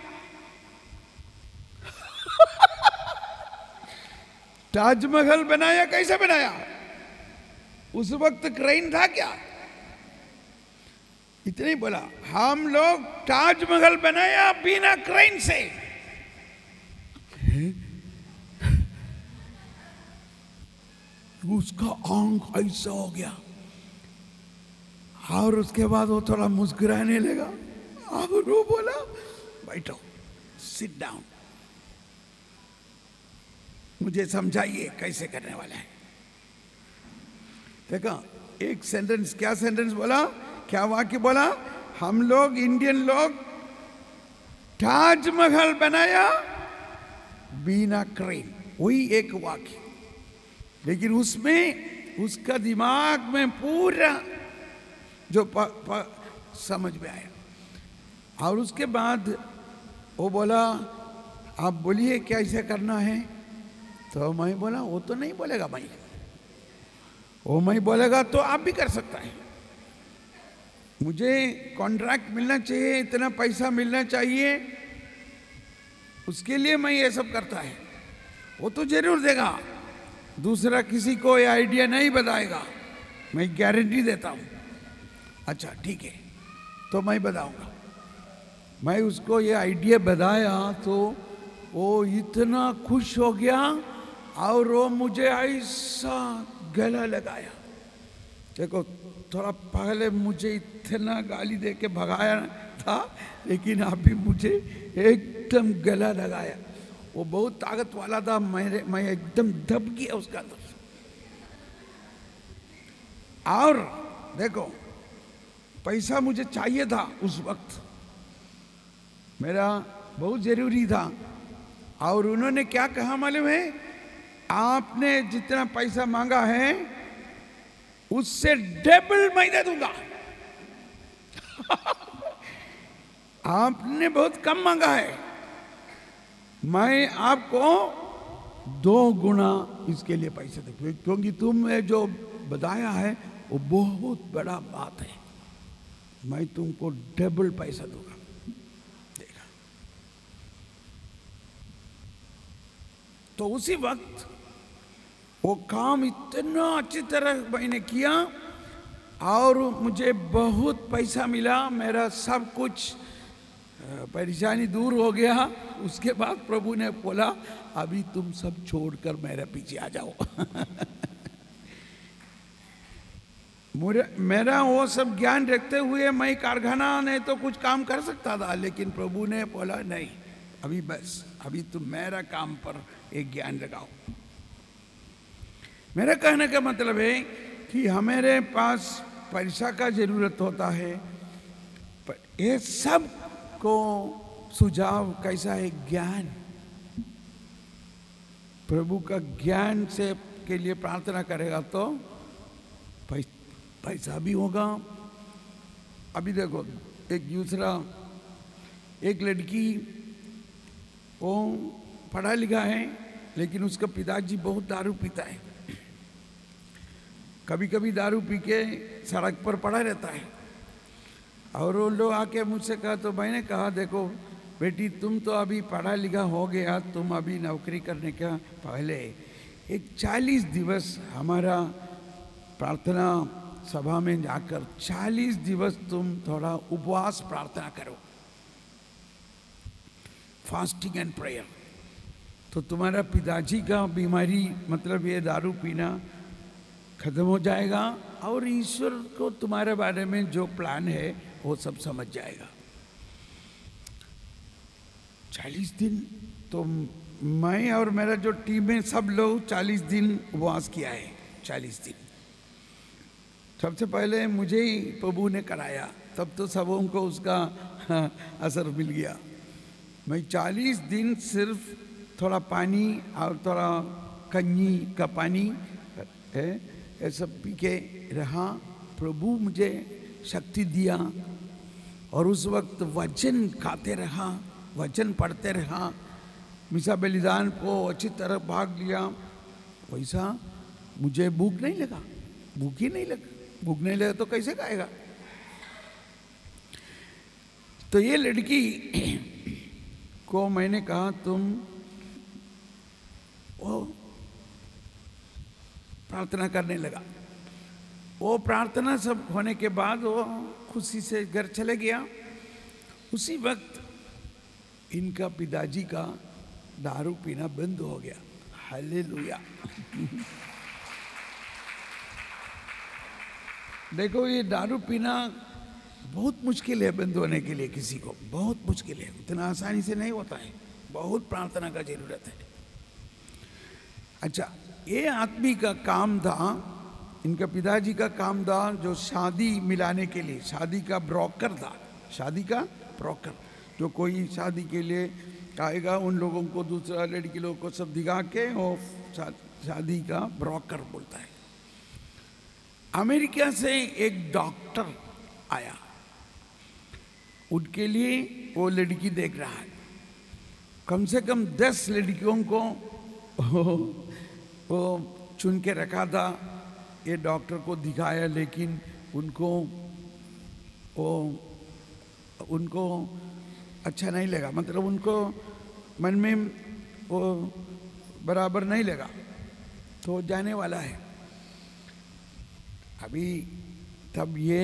Speaker 1: ताजमहल बनाया, कैसे बनाया? उस वक्त क्रेन था क्या? इतने ही बोला, हम लोग ताजमहल बनाया बिना क्रेन से। उसका आंख ऐसा हो गया और उसके बाद वो थोड़ा मुस्कुराने लगा और वो बोला बैठो, सिट डाउन, मुझे समझाइए कैसे करने वाला है। देखा एक सेंटेंस, क्या सेंटेंस बोला, क्या वाक्य बोला? हम लोग इंडियन लोग ताजमहल बनाया बिना क्रेन, वही एक वाक्य। लेकिन उसमें उसका दिमाग में पूरा जो समझ में आया। और उसके बाद वो बोला आप बोलिए क्या ऐसे करना है? तो मैं बोला वो तो नहीं बोलेगा भाई, वो मैं बोलेगा तो आप भी कर सकता है। मुझे कॉन्ट्रैक्ट मिलना चाहिए, इतना पैसा मिलना चाहिए, उसके लिए मैं ये सब करता है। वो तो जरूर देगा, दूसरा किसी को ये आइडिया नहीं बताएगा, मैं गारंटी देता हूँ। अच्छा ठीक है, तो मैं बताऊंगा। मैं उसको ये आइडिया बताया तो वो इतना खुश हो गया और वो मुझे ऐसा गला लगाया। देखो थोड़ा पहले मुझे इतना गाली दे के भगाया था, लेकिन अभी मुझे एकदम गला लगाया। वो बहुत ताकत वाला था, मैं एकदम दब गया उसका अंदर। और देखो पैसा मुझे चाहिए था उस वक्त, मेरा बहुत जरूरी था। और उन्होंने क्या कहा मालूम है? आपने जितना पैसा मांगा है उससे डबल मैं दे दूंगा। आपने बहुत कम मांगा है, मैं आपको 2 गुना इसके लिए पैसे दूंगा, क्योंकि तुमने जो बताया है वो बहुत बड़ा बात है, मैं तुमको डबल पैसा दूंगा। देखा तो उसी वक्त वो काम इतना अच्छी तरह मैंने किया और मुझे बहुत पैसा मिला, मेरा सब कुछ परेशानी दूर हो गया। उसके बाद प्रभु ने बोला अभी तुम सब छोड़कर मेरे पीछे आ जाओ। मेरा वो सब ज्ञान रखते हुए मैं कारखाना नहीं तो कुछ काम कर सकता था, लेकिन प्रभु ने बोला नहीं, अभी बस, अभी तुम मेरा काम पर एक ज्ञान लगाओ। मेरा कहने का मतलब है कि हमारे पास पैसा का जरूरत होता है, पर ये सब को सुझाव कैसा है? ज्ञान, प्रभु का ज्ञान से के लिए प्रार्थना करेगा तो पैसा भी होगा। अभी देखो एक लड़की वो पढ़ा लिखा है लेकिन उसका पिताजी बहुत दारू पीता है। कभी कभी दारू पी के सड़क पर पड़ा रहता है। और वो लोग आके मुझसे कहा, तो मैंने कहा देखो बेटी, तुम तो अभी पढ़ा लिखा हो गया, तुम अभी नौकरी करने का पहले एक 40 दिवस हमारा प्रार्थना सभा में जाकर 40 दिवस तुम थोड़ा उपवास प्रार्थना करो, फास्टिंग एंड प्रेयर, तो तुम्हारा पिताजी का बीमारी मतलब ये दारू पीना खत्म हो जाएगा और ईश्वर को तुम्हारे बारे में जो प्लान है वो सब समझ जाएगा। 40 दिन तो मैं और मेरा जो टीम है सब लोग 40 दिन उपवास किया है। 40 दिन सबसे पहले मुझे ही प्रभु ने कराया, तब तो सबों को उसका असर मिल गया। मैं 40 दिन सिर्फ थोड़ा पानी और थोड़ा कन्नी का पानी है ये सब पी के रहा। प्रभु मुझे शक्ति दिया और उस वक्त वचन खाते रहा, वचन पढ़ते रहा, मिसा बलिदान को अच्छी तरह भाग लिया। वैसा मुझे भूख नहीं लगा, भूख ही नहीं लगा। भूख नहीं लगा तो कैसे खाएगा। तो ये लड़की को मैंने कहा तुम वो प्रार्थना करने लगा। वो प्रार्थना सब होने के बाद वो खुशी से घर चले गया। उसी वक्त इनका पिताजी का दारू पीना बंद हो गया। हालेलुया। देखो ये दारू पीना बहुत मुश्किल है बंद होने के लिए, किसी को बहुत मुश्किल है, इतना आसानी से नहीं होता है, बहुत प्रार्थना का जरूरत है। अच्छा, ये आदमी का काम था, इनका पिताजी का काम था जो शादी मिलाने के लिए, शादी का ब्रोकर था, शादी का ब्रोकर, जो कोई शादी के लिए आएगा उन लोगों को, दूसरा लड़की लोगों को सब दिखा के वो शादी का ब्रोकर बोलता है। अमेरिका से एक डॉक्टर आया, उनके लिए वो लड़की देख रहा है। कम से कम 10 लड़कियों को वो चुन के रखा था, ये डॉक्टर को दिखाया, लेकिन उनको अच्छा नहीं लगा, मतलब उनको मन में वो बराबर नहीं लगा, तो जाने वाला है। अभी तब ये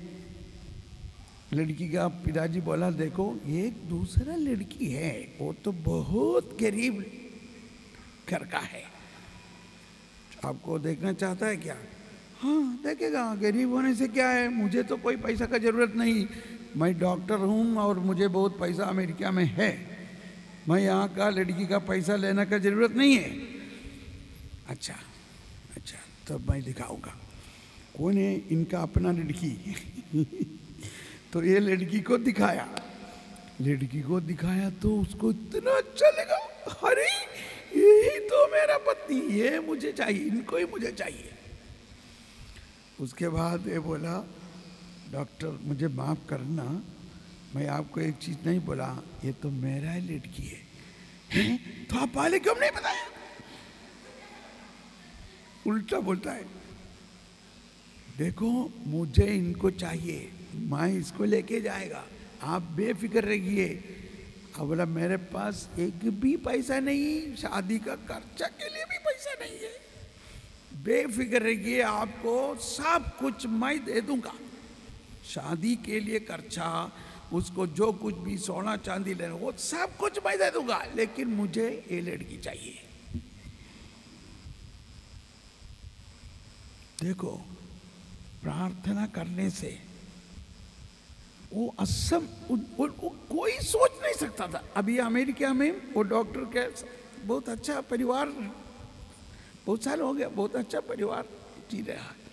Speaker 1: लड़की का पिताजी बोला देखो एक दूसरा लड़की है, वो तो बहुत गरीब घर का है, आपको देखना चाहता है क्या? हाँ देखेगा, गरीब होने से क्या है, मुझे तो कोई पैसा का जरूरत नहीं, मैं डॉक्टर हूँ और मुझे बहुत पैसा अमेरिका में है, मैं यहाँ का लड़की का पैसा लेने का जरूरत नहीं है। अच्छा अच्छा, तब मैं दिखाऊंगा कौन है इनका अपना लड़की। तो ये लड़की को दिखाया, लड़की को दिखाया तो उसको इतना अच्छा लगा, अरे यही तो मेरा पत्नी, ये मुझे चाहिए, इनको ही मुझे चाहिए। उसके बाद ये बोला डॉक्टर मुझे माफ करना, मैं आपको एक चीज नहीं बोला, ये तो मेरा लड़की है। तो आप पहले क्यों नहीं बताया? उल्टा बोलता है, देखो मुझे इनको चाहिए, मैं इसको लेके जाएगा, आप बेफिक्र रहिए। अब बोला मेरे पास एक भी पैसा नहीं, शादी का खर्चा के लिए भी पैसा नहीं है, बेफिक्र रहिए, आपको सब कुछ मैं दे दूंगा, शादी के लिए खर्चा, उसको जो कुछ भी सोना चांदी लेना वो सब कुछ मैं दे दूंगा, लेकिन मुझे ये लड़की चाहिए। देखो प्रार्थना करने से वो असम वो कोई सोच नहीं सकता था। अभी अमेरिका में वो डॉक्टर के बहुत अच्छा परिवार, बहुत साल हो गया, बहुत अच्छा परिवार जी रहा है।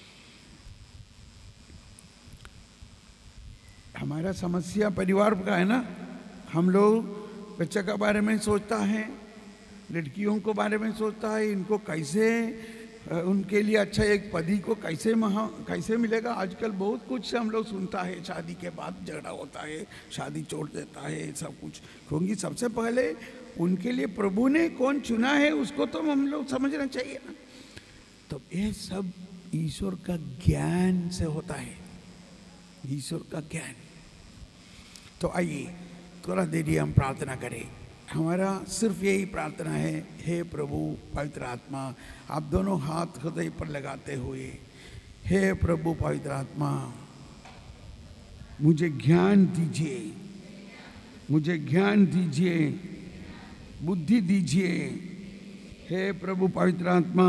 Speaker 1: हमारा समस्या परिवार का है ना, हम लोग बच्चे के बारे में सोचता है, लड़कियों को बारे में सोचता है, इनको कैसे उनके लिए अच्छा एक पति को कैसे मिलेगा। आजकल बहुत कुछ हम लोग सुनता है, शादी के बाद झगड़ा होता है, शादी छोड़ देता है, सब कुछ। क्योंकि सबसे पहले उनके लिए प्रभु ने कौन चुना है उसको तो हम लोग समझना चाहिए ना। तो ये सब ईश्वर का ज्ञान से होता है, ईश्वर का ज्ञान। तो आइए थोड़ा देरी हम प्रार्थना करें। हमारा सिर्फ यही प्रार्थना है, हे प्रभु पवित्र आत्मा, आप दोनों हाथ हृदय पर लगाते हुए, हे प्रभु पवित्र आत्मा, मुझे ज्ञान दीजिए, मुझे ज्ञान दीजिए, बुद्धि दीजिए। हे प्रभु पवित्र आत्मा,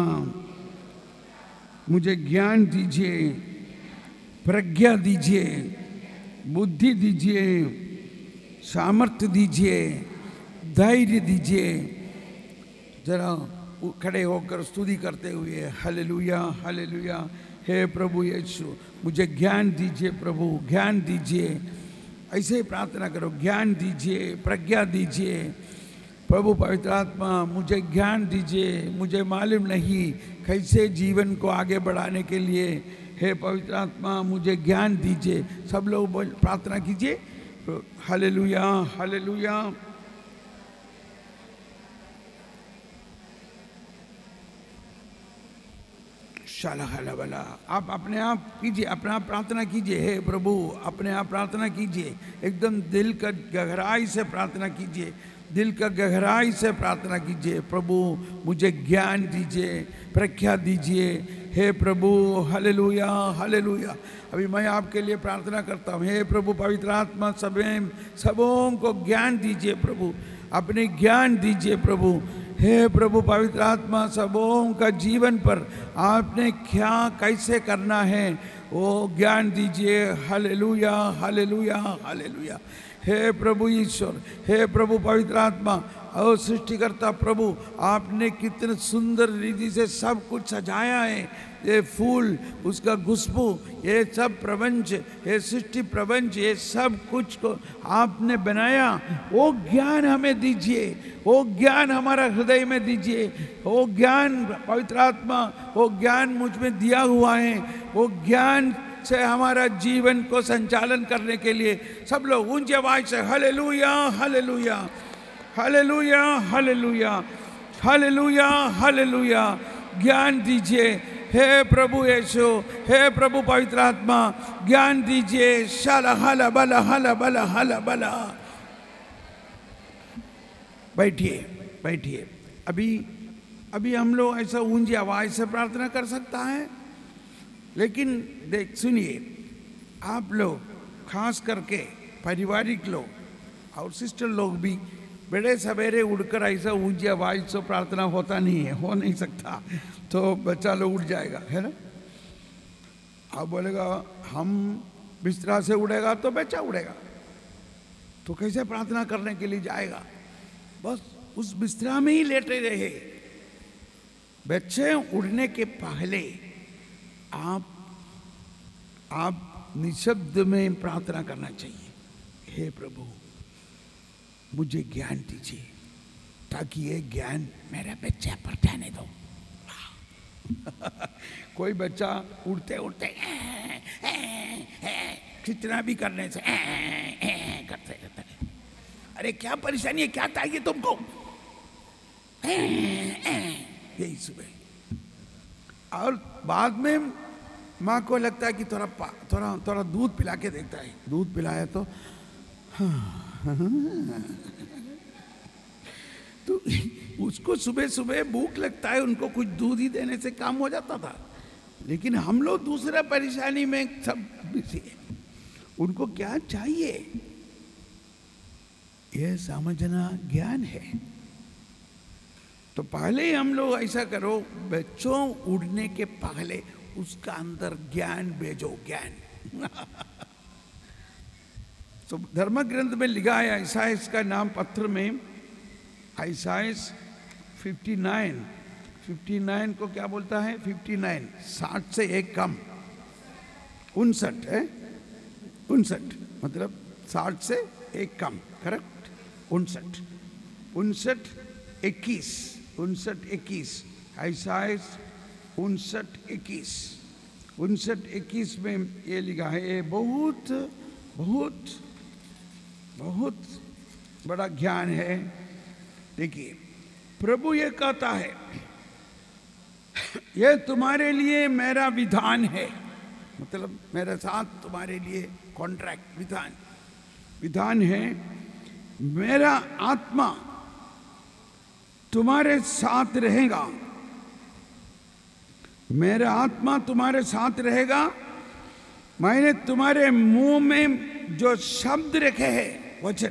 Speaker 1: मुझे ज्ञान दीजिए, प्रज्ञा दीजिए, बुद्धि दीजिए, सामर्थ्य दीजिए, धैर्य दीजिए। जरा खड़े होकर स्तुति करते हुए हालेलुया हालेलुया। हे प्रभु यीशु, मुझे ज्ञान दीजिए, प्रभु ज्ञान दीजिए। ऐसे ही प्रार्थना करो, ज्ञान दीजिए, प्रज्ञा दीजिए। प्रभु पवित्र आत्मा, मुझे ज्ञान दीजिए, मुझे मालूम नहीं कैसे जीवन को आगे बढ़ाने के लिए। हे पवित्र आत्मा, मुझे ज्ञान दीजिए। सब लोग प्रार्थना कीजिए, हालेलुया हालेलुया। शाला आप अपने आप कीजिए, अपने आप प्रार्थना कीजिए। हे प्रभु, अपने आप प्रार्थना कीजिए, एकदम दिल का गहराई से प्रार्थना कीजिए, दिल का गहराई से प्रार्थना कीजिए। प्रभु मुझे ज्ञान दीजिए, प्रज्ञा दीजिए। हे प्रभु हालेलुया हालेलुया। अभी मैं आपके लिए प्रार्थना करता हूँ। हे प्रभु पवित्र आत्मा, सबों को ज्ञान दीजिए प्रभु, अपने ज्ञान दीजिए प्रभु। हे प्रभु पवित्र आत्मा, सबों का जीवन पर आपने क्या कैसे करना है वो ज्ञान दीजिए। Hallelujah hallelujah hallelujah. हे प्रभु ईश्वर, हे प्रभु पवित्र आत्मा और सृष्टिकर्ता प्रभु, आपने कितने सुंदर रीति से सब कुछ सजाया है। ये फूल, उसका खुशबू, ये सब प्रपंच, ये सृष्टि प्रपंच, ये सब कुछ को आपने बनाया। वो ज्ञान हमें दीजिए, वो ज्ञान हमारा हृदय में दीजिए। वो ज्ञान पवित्र आत्मा, वो ज्ञान मुझ में दिया हुआ है। वो ज्ञान से हमारा जीवन को संचालन करने के लिए सब लोग ऊंची आवाज से hallelujah hallelujah hallelujah hallelujah hallelujah hallelujah. ज्ञान दीजिए हे प्रभु यीशु, हे प्रभु पवित्र आत्मा, ज्ञान दीजिए। शाला हाला बला हाला बला हाला बला। बैठिए बैठिए। अभी हम लोग ऐसा ऊंची आवाज से प्रार्थना कर सकता है, लेकिन देख सुनिए, आप लोग खास करके पारिवारिक लोग और सिस्टर लोग भी बड़े सवेरे उठकर ऐसा ऊंची आवाज से प्रार्थना होता नहीं है, हो नहीं सकता। तो बच्चा लोग उठ जाएगा, है ना। आप बोलेगा हम बिस्तरा से उड़ेगा तो बच्चा उड़ेगा, तो कैसे प्रार्थना करने के लिए जाएगा। बस उस बिस्तरा में ही लेटे रहे। बच्चे उड़ने के पहले आप निशब्द में प्रार्थना करना चाहिए। हे प्रभु मुझे ज्ञान दीजिए, ताकि ये ज्ञान मेरे बच्चे पर जाने दो। कोई बच्चा उड़ते उड़ते कितना भी करने से करते रहता है। अरे क्या परेशानी है, क्या चाहिए तुमको? यही सुबह। और बाद में माँ को लगता है कि थोड़ा दूध पिला के देखता है। दूध पिलाया तो तो उसको सुबह सुबह भूख लगता है, उनको कुछ दूध ही देने से काम हो जाता था। लेकिन हम लोग दूसरा परेशानी में सब बिजी है। उनको क्या चाहिए यह समझना ज्ञान है। तो पहले ही हम लोग ऐसा करो, बच्चों उड़ने के पहले उसका अंदर ज्ञान भेजो, ज्ञान। तो धर्म ग्रंथ में लिखा है, ईसाइयाह का नाम पत्र में, ईसाइयाह 59 को क्या बोलता है? 59 60 से एक कम, 59 है, 59 मतलब 60 से एक कम, करेक्ट। 59 21 ईसाइयाह 59:21 में ये लिखा है। ये बहुत बहुत बहुत बड़ा ज्ञान है। देखिए, प्रभु ये कहता है, ये तुम्हारे लिए मेरा विधान है, मतलब मेरे साथ तुम्हारे लिए कॉन्ट्रैक्ट, विधान है। मेरा आत्मा तुम्हारे साथ रहेगा, मेरा आत्मा तुम्हारे साथ रहेगा। मैंने तुम्हारे मुंह में जो शब्द रखे हैं, वचन,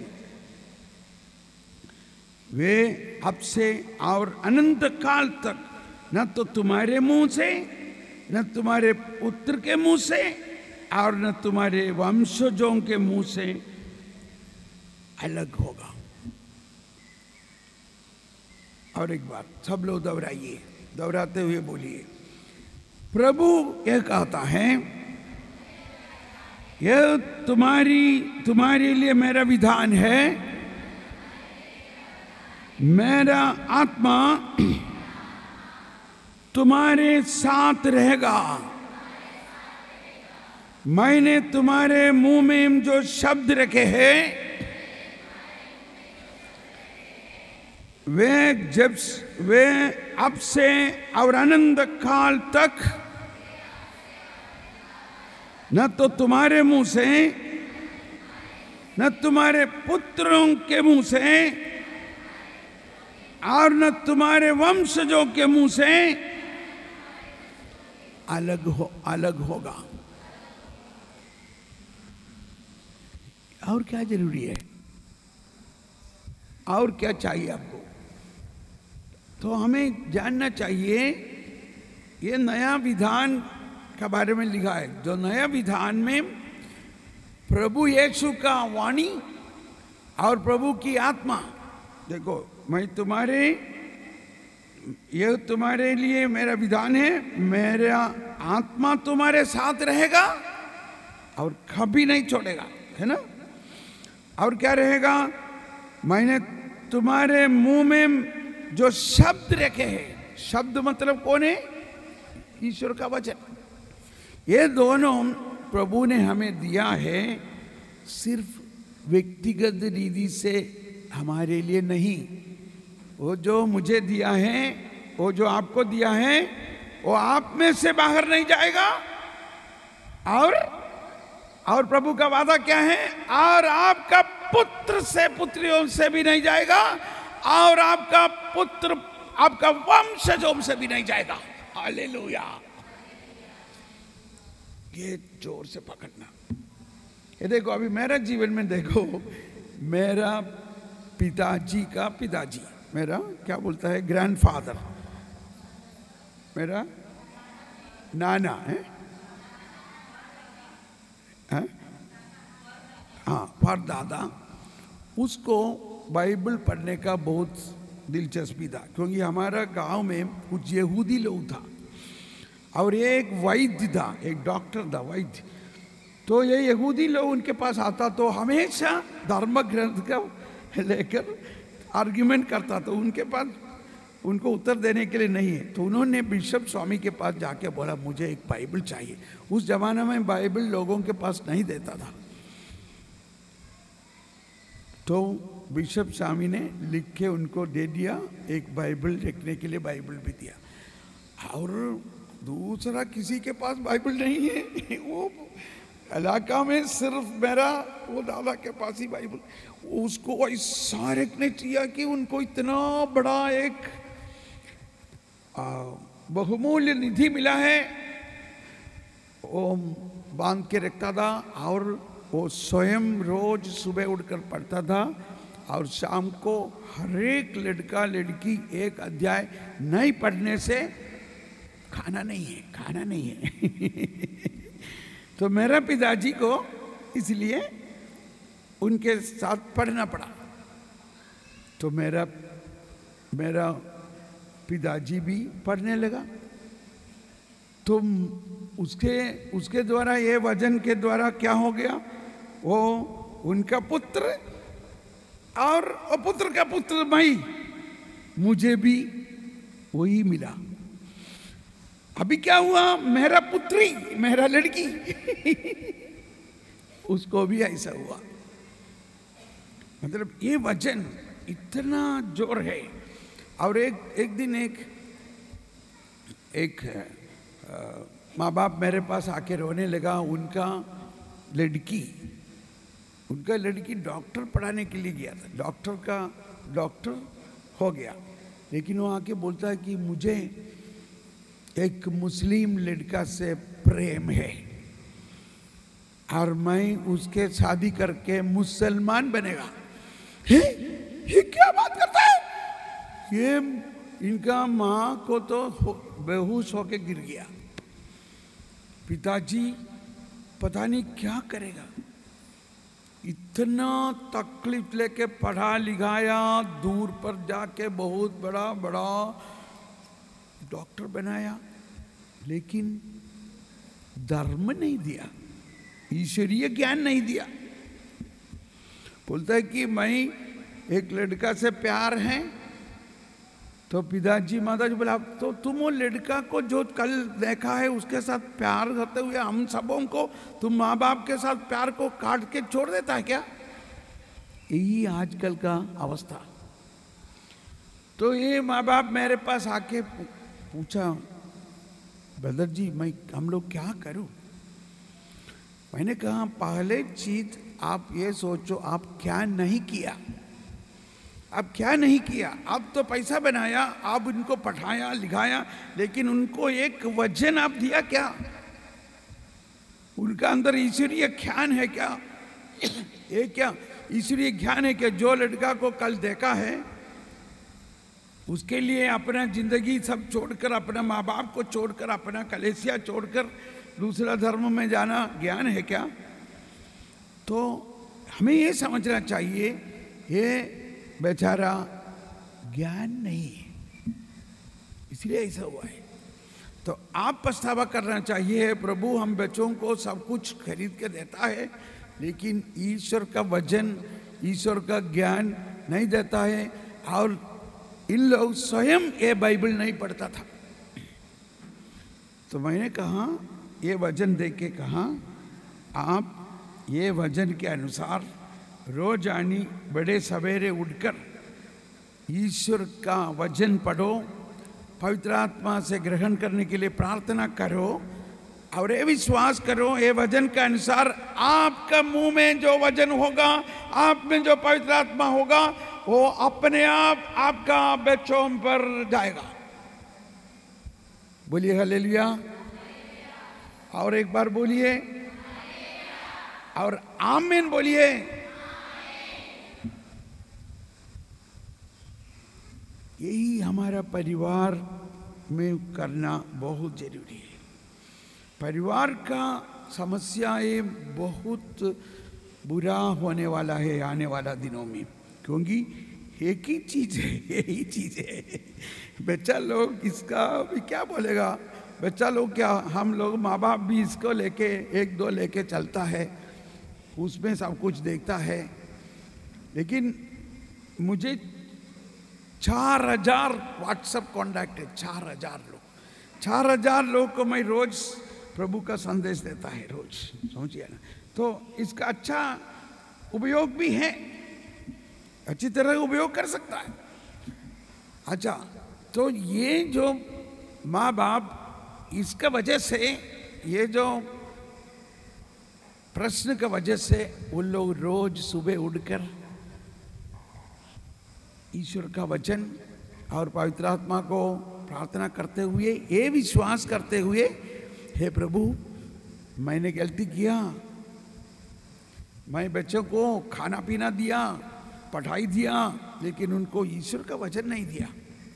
Speaker 1: वे अब से और अनंत काल तक न तो तुम्हारे मुंह से, न तुम्हारे पुत्र के मुंह से, और न तुम्हारे वंशजों के मुंह से अलग होगा। और एक बात सब लोग दोहराइए, दोहराते हुए बोलिए, प्रभु यह कहता है, यह तुम्हारे लिए मेरा विधान है। मेरा आत्मा तुम्हारे साथ रहेगा। मैंने तुम्हारे मुंह में जो शब्द रखे हैं, वे अब से और अनंत काल तक न तो तुम्हारे मुंह से, न तुम्हारे पुत्रों के मुंह से, और न तुम्हारे वंशजों के मुंह से अलग होगा। और क्या जरूरी है? और क्या चाहिए आपको? तो हमें जानना चाहिए, ये नया विधान के बारे में लिखा है। जो नया विधान में प्रभु यीशु का वाणी और प्रभु की आत्मा, देखो, मैं यह तुम्हारे लिए मेरा विधान है, मेरा आत्मा तुम्हारे साथ रहेगा और कभी नहीं छोड़ेगा, है ना? और क्या रहेगा? मैंने तुम्हारे मुंह में जो शब्द रखे हैं, शब्द मतलब कौन है? ईश्वर का वचन। ये दोनों प्रभु ने हमें दिया है, सिर्फ व्यक्तिगत रीति से हमारे लिए नहीं। वो जो मुझे दिया है, वो जो आपको दिया है, वो आप में से बाहर नहीं जाएगा। और प्रभु का वादा क्या है? और आपका पुत्र से, पुत्रियों से भी नहीं जाएगा, और आपका पुत्र, आपका वंशजों से भी नहीं जाएगा। हालेलुया! ये जोर से पकड़ना। ये देखो, अभी मेरा जीवन में देखो, मेरा पिताजी का पिताजी, मेरा क्या बोलता है, ग्रैंडफादर, मेरा नाना है, हाँ, परदादा, उसको बाइबल पढ़ने का बहुत दिलचस्पी था, क्योंकि हमारा गांव में कुछ यहूदी लोग था और ये एक वैद्य था, एक डॉक्टर था, वैद्य। तो ये यहूदी लोग उनके पास आता तो हमेशा धर्म ग्रंथ का लेकर आर्ग्यूमेंट करता, तो उनके पास उनको उत्तर देने के लिए नहीं है। तो उन्होंने बिशप स्वामी के पास जाके बोला, मुझे एक बाइबल चाहिए। उस जमाने में बाइबल लोगों के पास नहीं देता था, तो बिशप स्वामी ने लिख के उनको दे दिया, एक बाइबल रखने के लिए बाइबल भी दिया। और दूसरा किसी के पास बाइबल नहीं है, वो इलाका में सिर्फ मेरा वो दादा के पास ही बाइबल। उसको ऐसा रखने चाहिए कि उनको इतना बड़ा एक बहुमूल्य निधि मिला है, वो बांध के रखता था। और वो स्वयं रोज सुबह उठकर पढ़ता था, और शाम को हर एक लड़का लड़की एक अध्याय नहीं पढ़ने से खाना नहीं है। तो मेरा पिताजी को इसलिए उनके साथ पढ़ना पड़ा। तो मेरा पिताजी भी पढ़ने लगा। तो उसके द्वारा, ये वचन के द्वारा क्या हो गया, वो उनका पुत्र और पुत्र का पुत्र मुझे भी वही मिला। अभी क्या हुआ, मेरा पुत्री, मेरा लड़की उसको भी ऐसा हुआ। मतलब ये वचन इतना जोर है। और एक दिन एक माँ बाप मेरे पास आके रोने लगा। उनका लड़की डॉक्टर पढ़ाने के लिए गया था, डॉक्टर हो गया, लेकिन वो आके बोलता है कि मुझे एक मुस्लिम लड़का से प्रेम है और मैं उसके शादी करके मुसलमान बनेगा। ये क्या बात करता है? ये इनका माँ को तो बेहोश होके गिर गया। पिताजी पता नहीं क्या करेगा, इतना तकलीफ लेके पढ़ा लिखाया, दूर पर जाके बहुत बड़ा डॉक्टर बनाया, लेकिन धर्म नहीं दिया, ईश्वरीय ज्ञान नहीं दिया। बोलता है कि मैं एक लड़का से प्यार है। तो पिताजी माताजी बोला, तो तुम वो लड़का को जो कल देखा है उसके साथ प्यार करते हुए हम सबों को तुम माँ बाप के साथ प्यार को काट के छोड़ देता है क्या? यही आजकल का अवस्था। तो ये माँ बाप मेरे पास आके पूछा, ब्रदर जी हम लोग क्या करूं? मैंने कहा पहले चीज आप ये सोचो, आप क्या नहीं किया। अब क्या नहीं किया? अब तो पैसा बनाया, अब उनको पढ़ाया लिखाया, लेकिन उनको एक वचन आप दिया क्या? उनका अंदर ईश्वरीय ज्ञान है क्या? ये क्या ईश्वरीय ज्ञान है कि जो लड़का को कल देखा है उसके लिए अपना जिंदगी सब छोड़कर, अपना माँ बाप को छोड़कर, अपना कलेसिया छोड़कर दूसरा धर्म में जाना ज्ञान है क्या? तो हमें ये समझना चाहिए ये बेचारा ज्ञान नहीं है, इसलिए ऐसा हुआ है। तो आप पछतावा करना चाहिए, प्रभु हम बच्चों को सब कुछ खरीद के देता है, लेकिन ईश्वर का वचन, ईश्वर का ज्ञान नहीं देता है। और इन लोग स्वयं ये बाइबल नहीं पढ़ता था। तो मैंने कहा, ये वचन देख के कहा, आप ये वचन के अनुसार रोजानी बड़े सवेरे उठकर ईश्वर का वचन पढ़ो, पवित्र आत्मा से ग्रहण करने के लिए प्रार्थना करो और ये विश्वास करो, ये वचन के अनुसार आपका मुंह में जो वचन होगा, आप में जो पवित्र आत्मा होगा, वो अपने आप आपका बच्चों पर जाएगा। बोलिए हालेलुया। और एक बार बोलिए, और आमीन बोलिए। यही हमारा परिवार में करना बहुत जरूरी है। परिवार का समस्याएं बहुत बुरा होने वाला है आने वाला दिनों में, क्योंकि एक ही चीज है, यही चीज है। बच्चा लोग इसका भी क्या बोलेगा? बच्चा लोग क्या, हम लोग माँ बाप भी इसको लेके एक दो लेके चलता है, उसमें सब कुछ देखता है। लेकिन मुझे 4000 व्हाट्सएप कॉन्टैक्ट है, 4000 लोग को मैं रोज प्रभु का संदेश देता है, रोज, समझिए ना। तो इसका अच्छा उपयोग भी है, अच्छी तरह उपयोग कर सकता है। अच्छा, तो ये जो माँ बाप, इसका वजह से, ये जो प्रश्न का वजह से उन लोग रोज सुबह उठकर ईश्वर का वचन और पवित्र आत्मा को प्रार्थना करते हुए, ये विश्वास करते हुए, हे प्रभु मैंने गलती किया, मैं बच्चों को खाना पीना दिया, पढ़ाई दिया, लेकिन उनको ईश्वर का वचन नहीं दिया।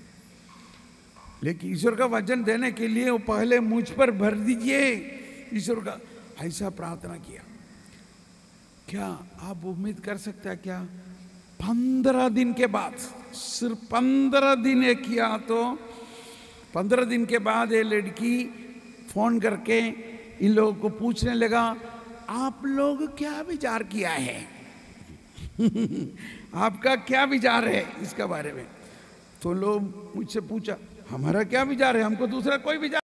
Speaker 1: लेकिन ईश्वर का वचन देने के लिए वो पहले मुझ पर भर दीजिए ईश्वर का, ऐसा प्रार्थना किया। क्या आप उम्मीद कर सकते हैं क्या 15 दिन के बाद, सिर्फ 15 दिन ये किया, तो 15 दिन के बाद ये लड़की फोन करके इन लोगों को पूछने लगा, आप लोग क्या विचार किया है? आपका क्या विचार है इसका बारे में? तो लोग मुझसे पूछा, हमारा क्या विचार है, हमको दूसरा कोई विचार